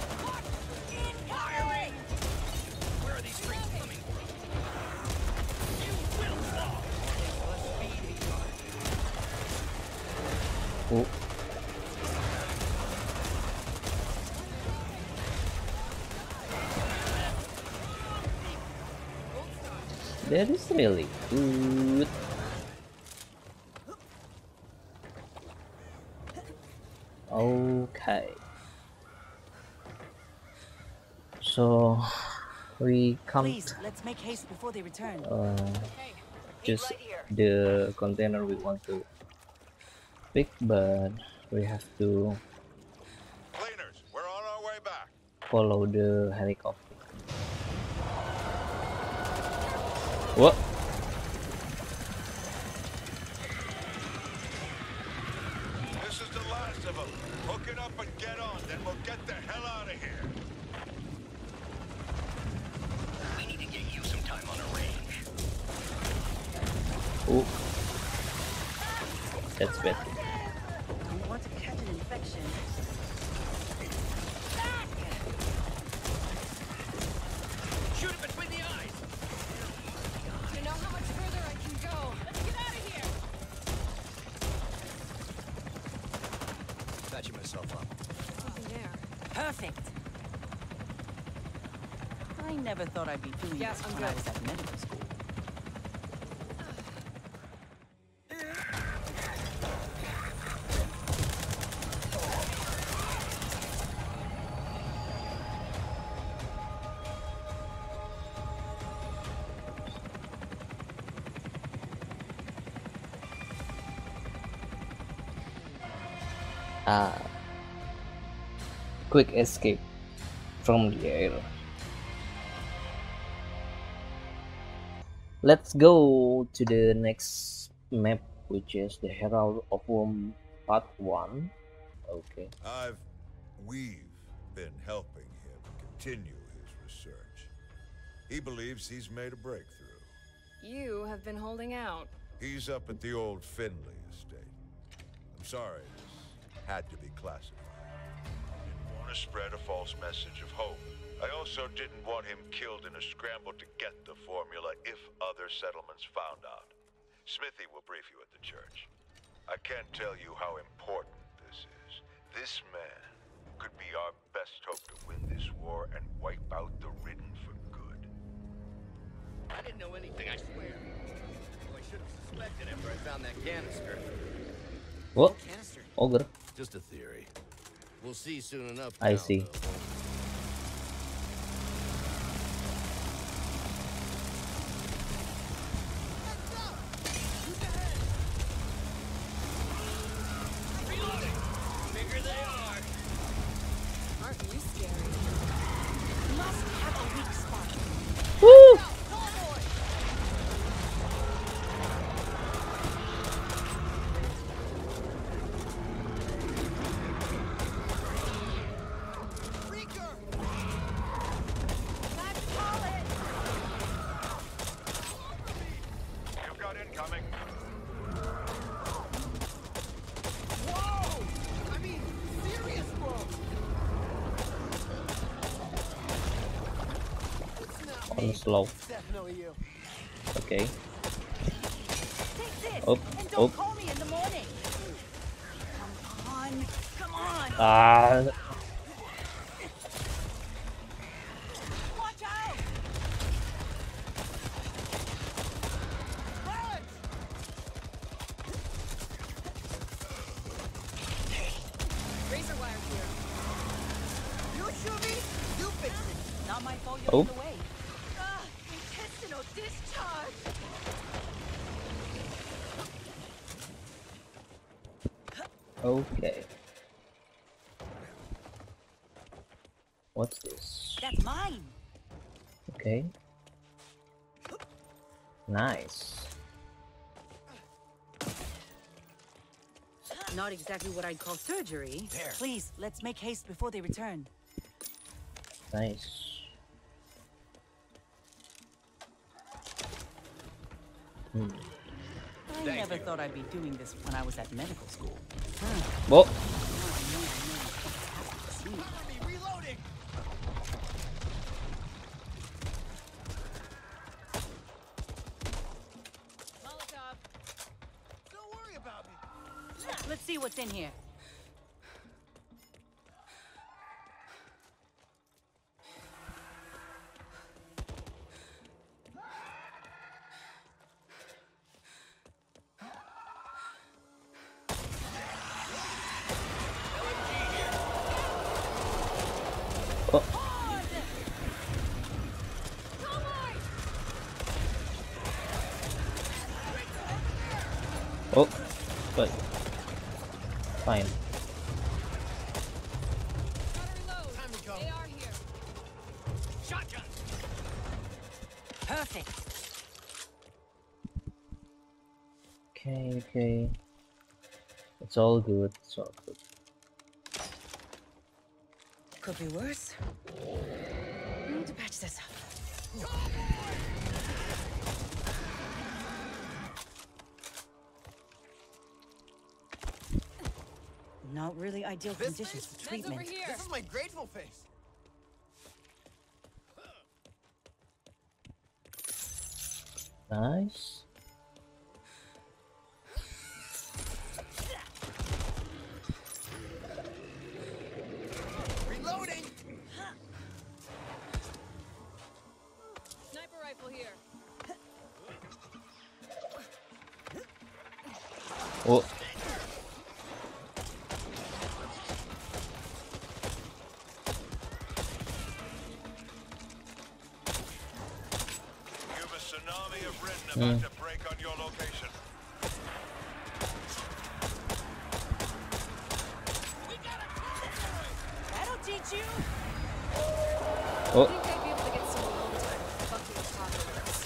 Firing! Where are these freaks coming from? You will fall! Oh. That is really good. Okay. So we come Please, let's make haste before they return. uh, Hey, just right here. the container we want to pick, but we have to Cleaners, we're on our way back. follow the helicopter. What? This is the last of them. Hook it up and get on, then we'll get the hell out of here. We need to get you some time on a range. Oh, that's bad. We want to catch an infection. Shoot it between the eyes! You know how much further I can go. Let's get out of here! Patching myself up. Something there. Perfect. I never thought I'd be doing Yeah, this I'm when I good. was at medical school. Ah, quick escape from the air. Let's go to the next map, which is the Herald of Rome Part one. Okay. I've... We've been helping him continue his research. He believes he's made a breakthrough. You have been holding out. He's up at the old Finley estate. I'm sorry, this had to be classified. Didn't want to spread a false message of hope. I also didn't want him killed in a scramble to get the formula if other settlements found out. Smithy will brief you at the church. I can't tell you how important this is. This man could be our best hope to win this war and wipe out the Ridden for good. I didn't know anything, I swear. Well, I should have suspected after I found that canister. What? Canister? Ogre. Just a theory. We'll see soon enough. I now, see. though. Bigger they are. Aren't you scary? Must have a weak spot. Woo! You've got incoming. Whoa! I mean, serious whoa! It's not On me. slow. It's definitely you. Okay. Take this! Up, and don't up. call me in the morning! Come on! Come on! Ah, Watch out! razor wire here. You shoot me, you fix it. Not my fault you're Oh. in the way. Ah, intestinal discharge. Okay. What's this? That's mine. Okay. Nice. Not exactly what I'd call surgery. There. Please, let's make haste before they return. Nice. Hmm. I Thank never you. thought I'd be doing this when I was at medical school. Whoa. Cover me, reloading. Molotov. Don't worry about me. Let's see what's in here. Oh. Oh. But fine. Gotta reload. Time to go. They are here. Shotgun. Perfect. Okay, okay. It's all good. It's all good. Could be worse. I need to patch this up. Not really ideal This conditions face? for Man's over treatment. here. This is my grateful face. Nice. Reloading. Sniper rifle here. Oh. You've a tsunami of Britain about to break on your location. That'll teach you. I Oh. think I'd be able to get some alone time. Fuck the apocalypse.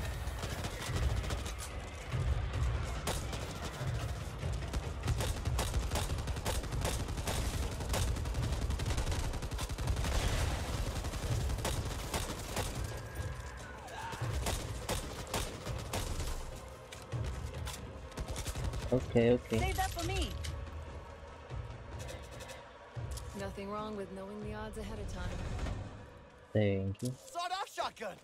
Okay, okay. Save that for me. Nothing wrong with knowing the odds ahead of time. Thank you. Sawed-off shotgun.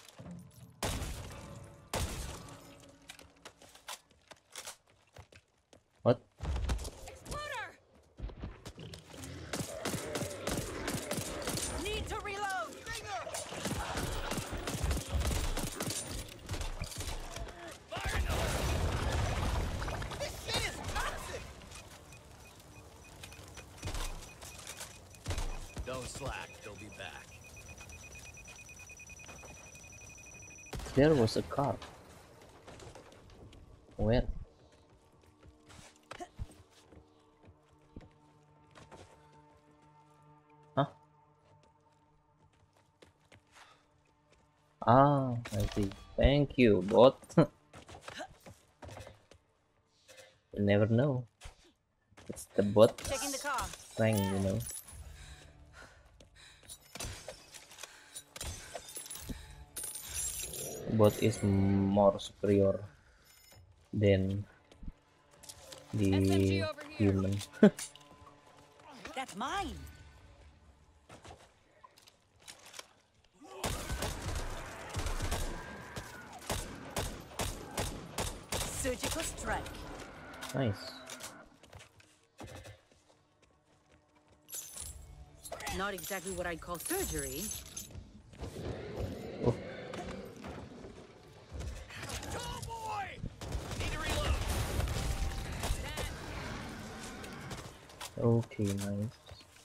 What? Exploder! Need to reload. Stinger. This shit is toxic. Don't slack, they'll be back. There was a car. Where? Huh? Ah, I see. Thank you, bot. You never know. It's the bot Checking the car. strength, you know. Bot is more superior than the S M G over here. human. That's mine. Surgical strike. Nice. Not exactly what I'd call surgery. Oh, Oh boy. Need to reload. Okay, nice.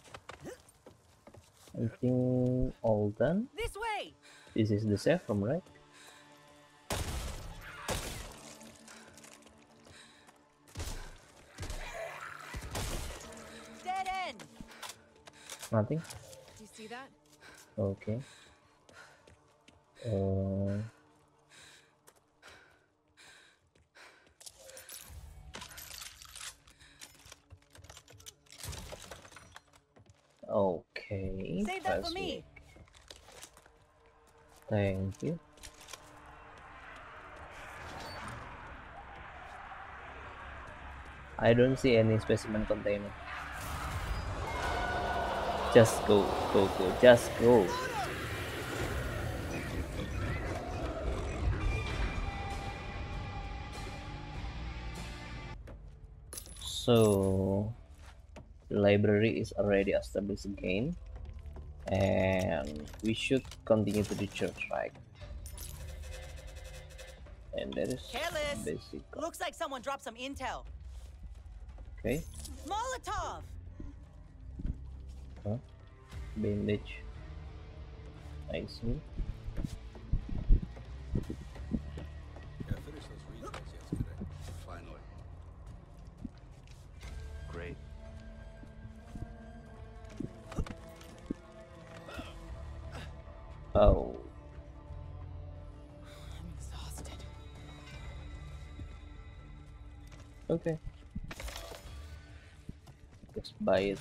I think all done. This way! This is the safe room, right? Dead end! Nothing? Do you see that? Okay. Uh, okay. Save that for Fast me. week. Thank you. I don't see any specimen container. Just go, go, go, just go. So, the library is already established again, and we should continue to the church, right? And that is Careless. basic. Looks like someone dropped some intel. Okay. Molotov! Huh? Bandage. I see. Yeah, I finished those recons yesterday. Finally. Great. Oh. I'm exhausted. Okay. Just buy it.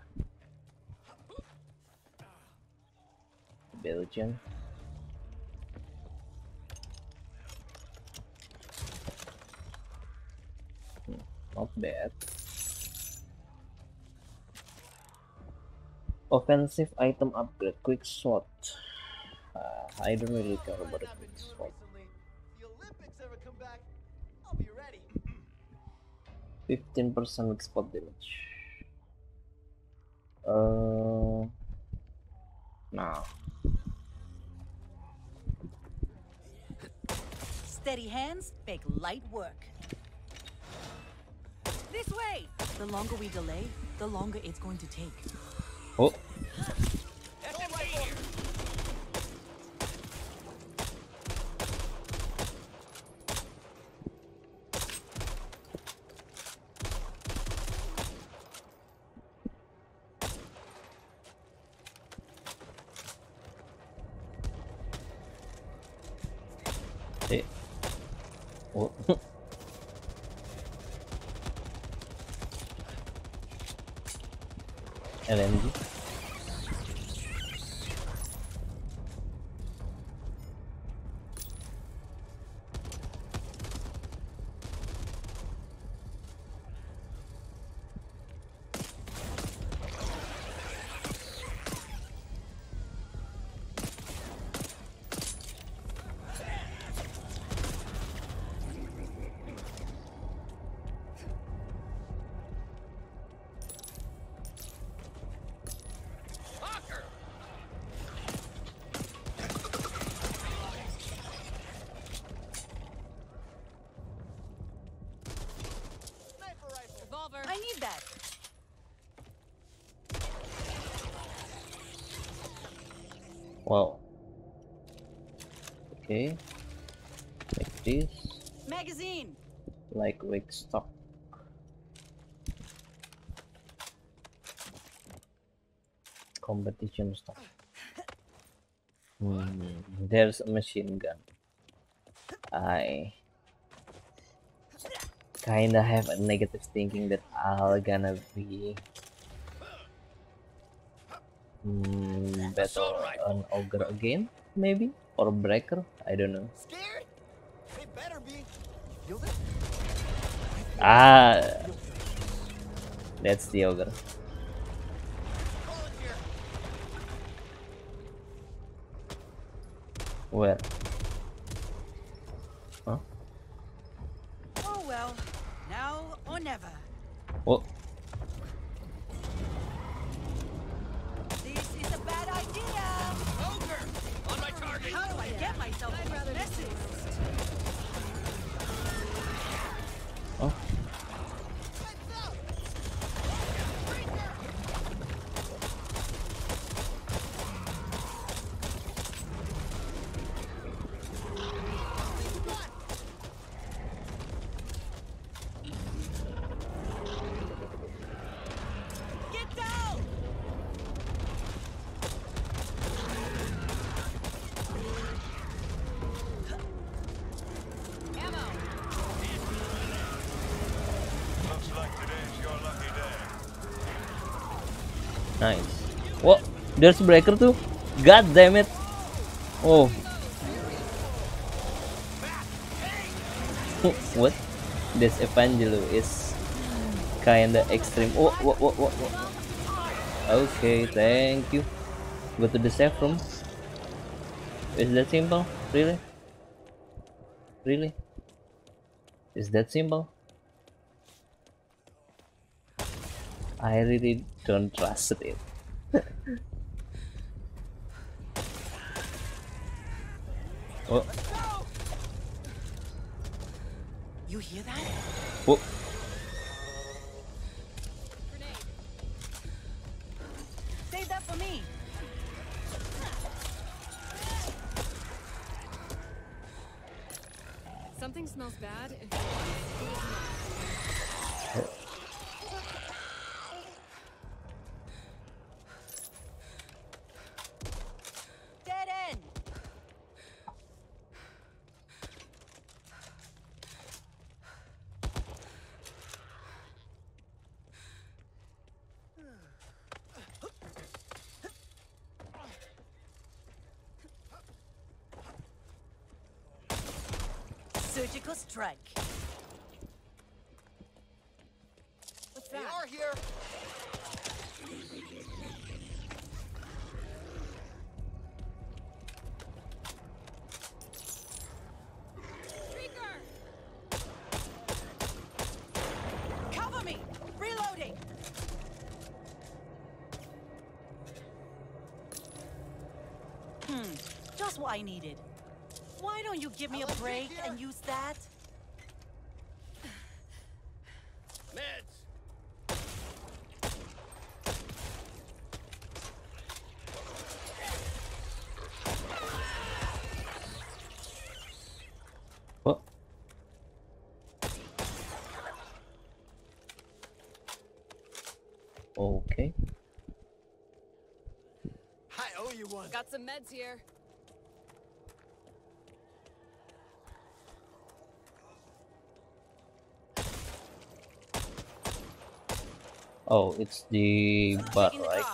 Belgian. Hmm, not bad. Offensive item upgrade, quick shot. Uh, I don't really care about a quick shot. The Olympics ever come back, I'll be ready. fifteen percent weak spot damage. Uh, nah. Steady hands make light work. This way! The longer we delay, the longer it's going to take. Oh. Hey. Oh. L M G. Revolver. I need that. Wow. Okay. Like this. Magazine. Like wake stock. Competition stock. Hmm. There's a machine gun. I kinda have a negative thinking that I'll gonna be mm, battle an ogre again, maybe, or breaker. I don't know. Scared? They better be. You feel this? Ah, that's the ogre. Call it here. Where? Huh? Oh well, now or never. Oh, This is a bad idea. Ogre! On my target! How do I get myself I'd in rather this be message? oh. Lights out. Nice. Whoa, there's breaker too. God damn it. Oh. What? This Evangelo is kinda extreme. Oh, what, what, what, what? Okay, thank you. Go to the safe room. Is that simple? Really? Really? Is that simple? I really don't trust it. Oh. You hear that? Oh. Save that for me. Something smells bad. And Dead end. Surgical strike. what's They that? are here. Cover me. Reloading. Hmm. Just what I needed. Why don't you give me a break and use that? Meds! What? Okay. I owe you one. Got some meds here. Oh, it's the butt, Taking the right? car.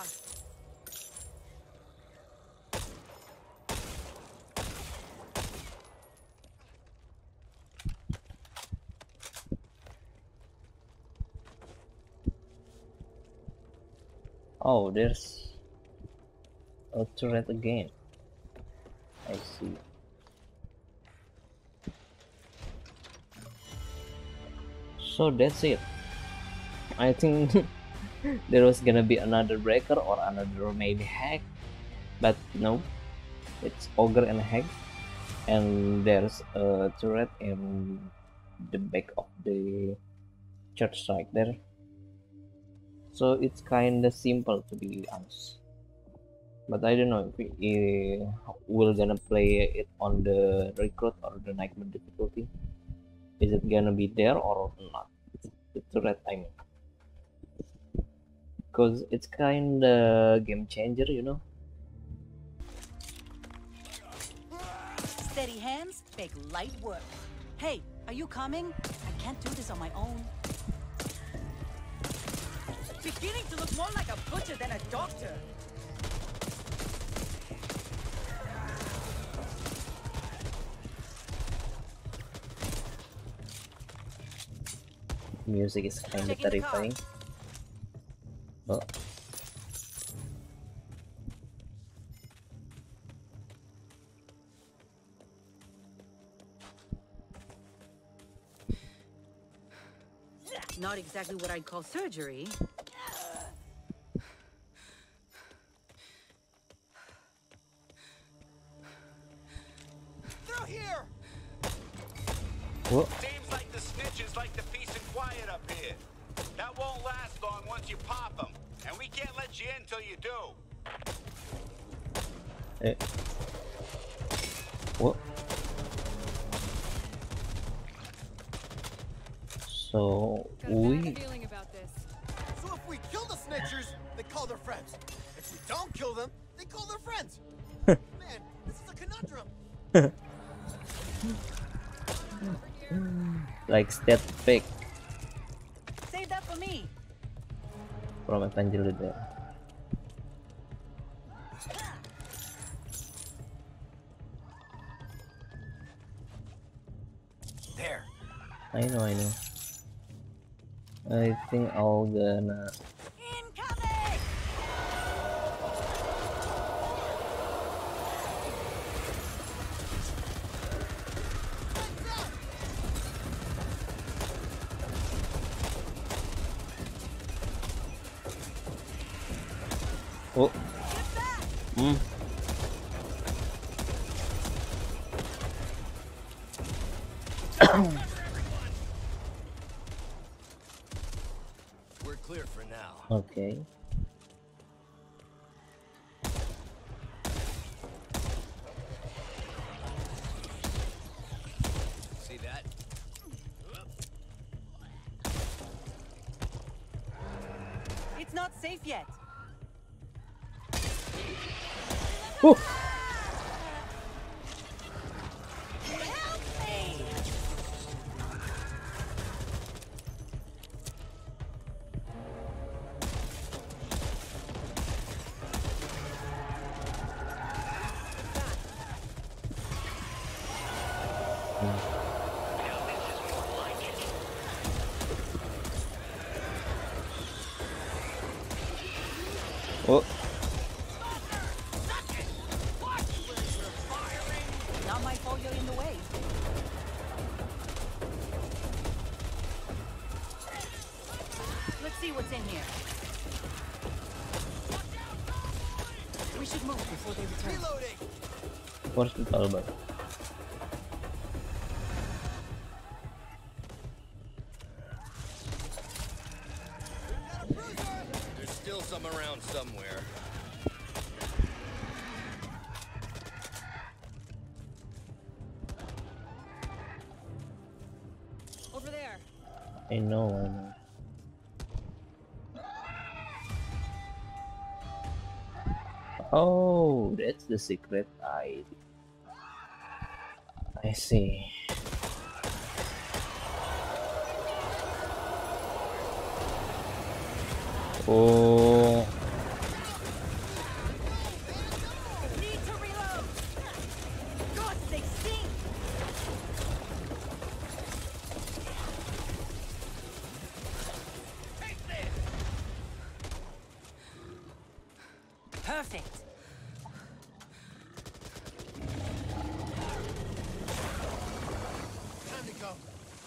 Oh, there's a turret again. I see. So that's it. I think there was gonna be another breaker or another maybe hack, but no, it's ogre and hack, and there's a turret in the back of the church right there. So it's kinda simple, to be honest, but I don't know if we uh, we're gonna play it on the recruit or the nightmare difficulty. Is it gonna be there or not? The turret, I mean, because it's kinda game changer, you know. Steady hands make light work. Hey, are you coming? I can't do this on my own. Beginning to look more like a butcher than a doctor. Music is kinda Checking the car. terrifying. Oh. Not exactly what I'd call surgery. They're here. What? Seems like the snitches like the peace and quiet up here. That won't last long once you pop them, and we can't let you in till you do. Eh. What? So Got a we bad feeling about this. So if we kill the snitchers, they call their friends. If we don't kill them, they call their friends. Man, this is a conundrum. like stat pick Save that for me. from Evangelo there. I know, I know. I think I'll gonna. Incoming! Oh. Hmm. We're clear for now. Okay. See that? It's not safe yet. Woo. Help me! Oh. Not my fault you're in the way. Let's see what's in here. We should move before they return. Reloading. What's the Talbot? There's still some around somewhere. Over there. I know, I know. Oh, that's the secret I I see. Oh, Need to reload! God, they stink! Perfect. Time to go.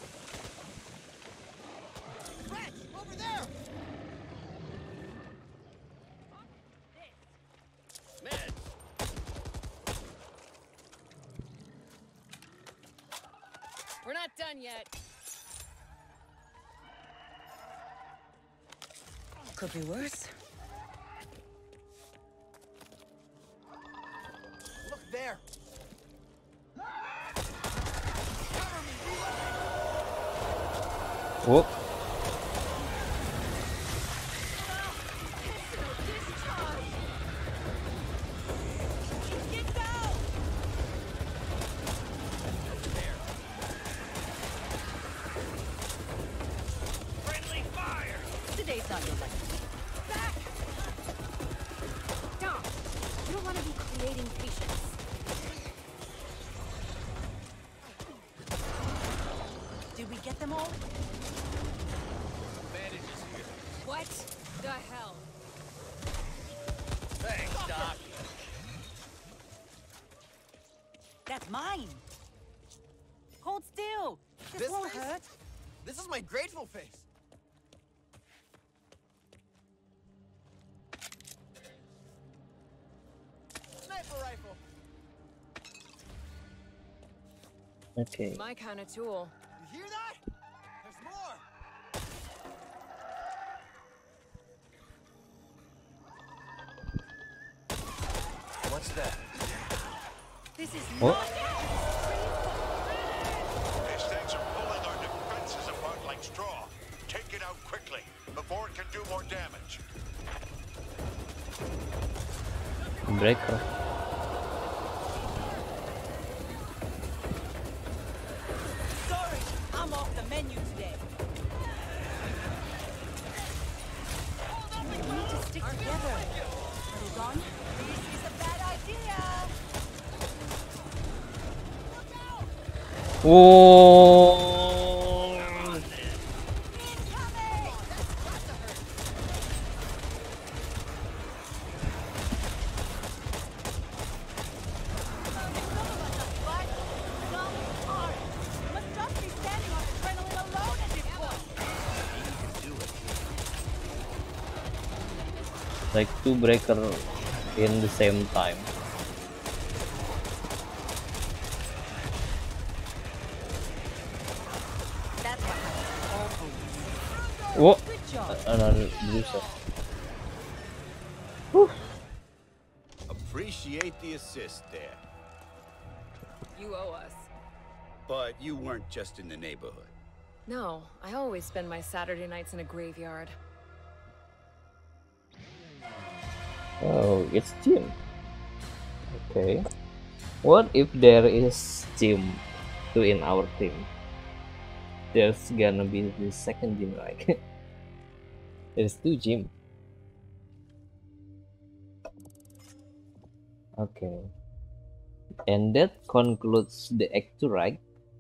Rat, over there! Meds. We're not done yet. Could be worse. Look there! oh, Get down! Friendly fire! Today's not your lucky. Back! Stop. You don't want to be creating patience. Did we get them all? Bandages here. What the hell? Thanks, Doc. That's mine. Hold still. This, This won't face? hurt. This is my grateful face. Sniper rifle. okay. My kind of tool. You hear that? There's more. What's that? This is Oh. not. These things are pulling our defenses apart like straw. Take it out quickly before it can do more damage. Breaker. Sorry, I'm off the menu today. We need to stick together. Are they gone? This is a bad idea! Oh. like two breaker in the same time. That's Whoa! Another bruiser. Appreciate the assist there. You owe us. But you weren't just in the neighborhood. No, I always spend my Saturday nights in a graveyard. Oh, it's Jim. Okay. What if there is Jim too in our team? There's gonna be the second Jim, right? There's two Jim. Okay. And that concludes the act two, right?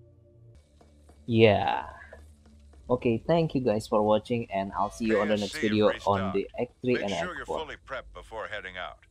Yeah. Okay, thank you guys for watching, and I'll see you on the next video on the act three Make and sure act you're four. fully prepped before heading out.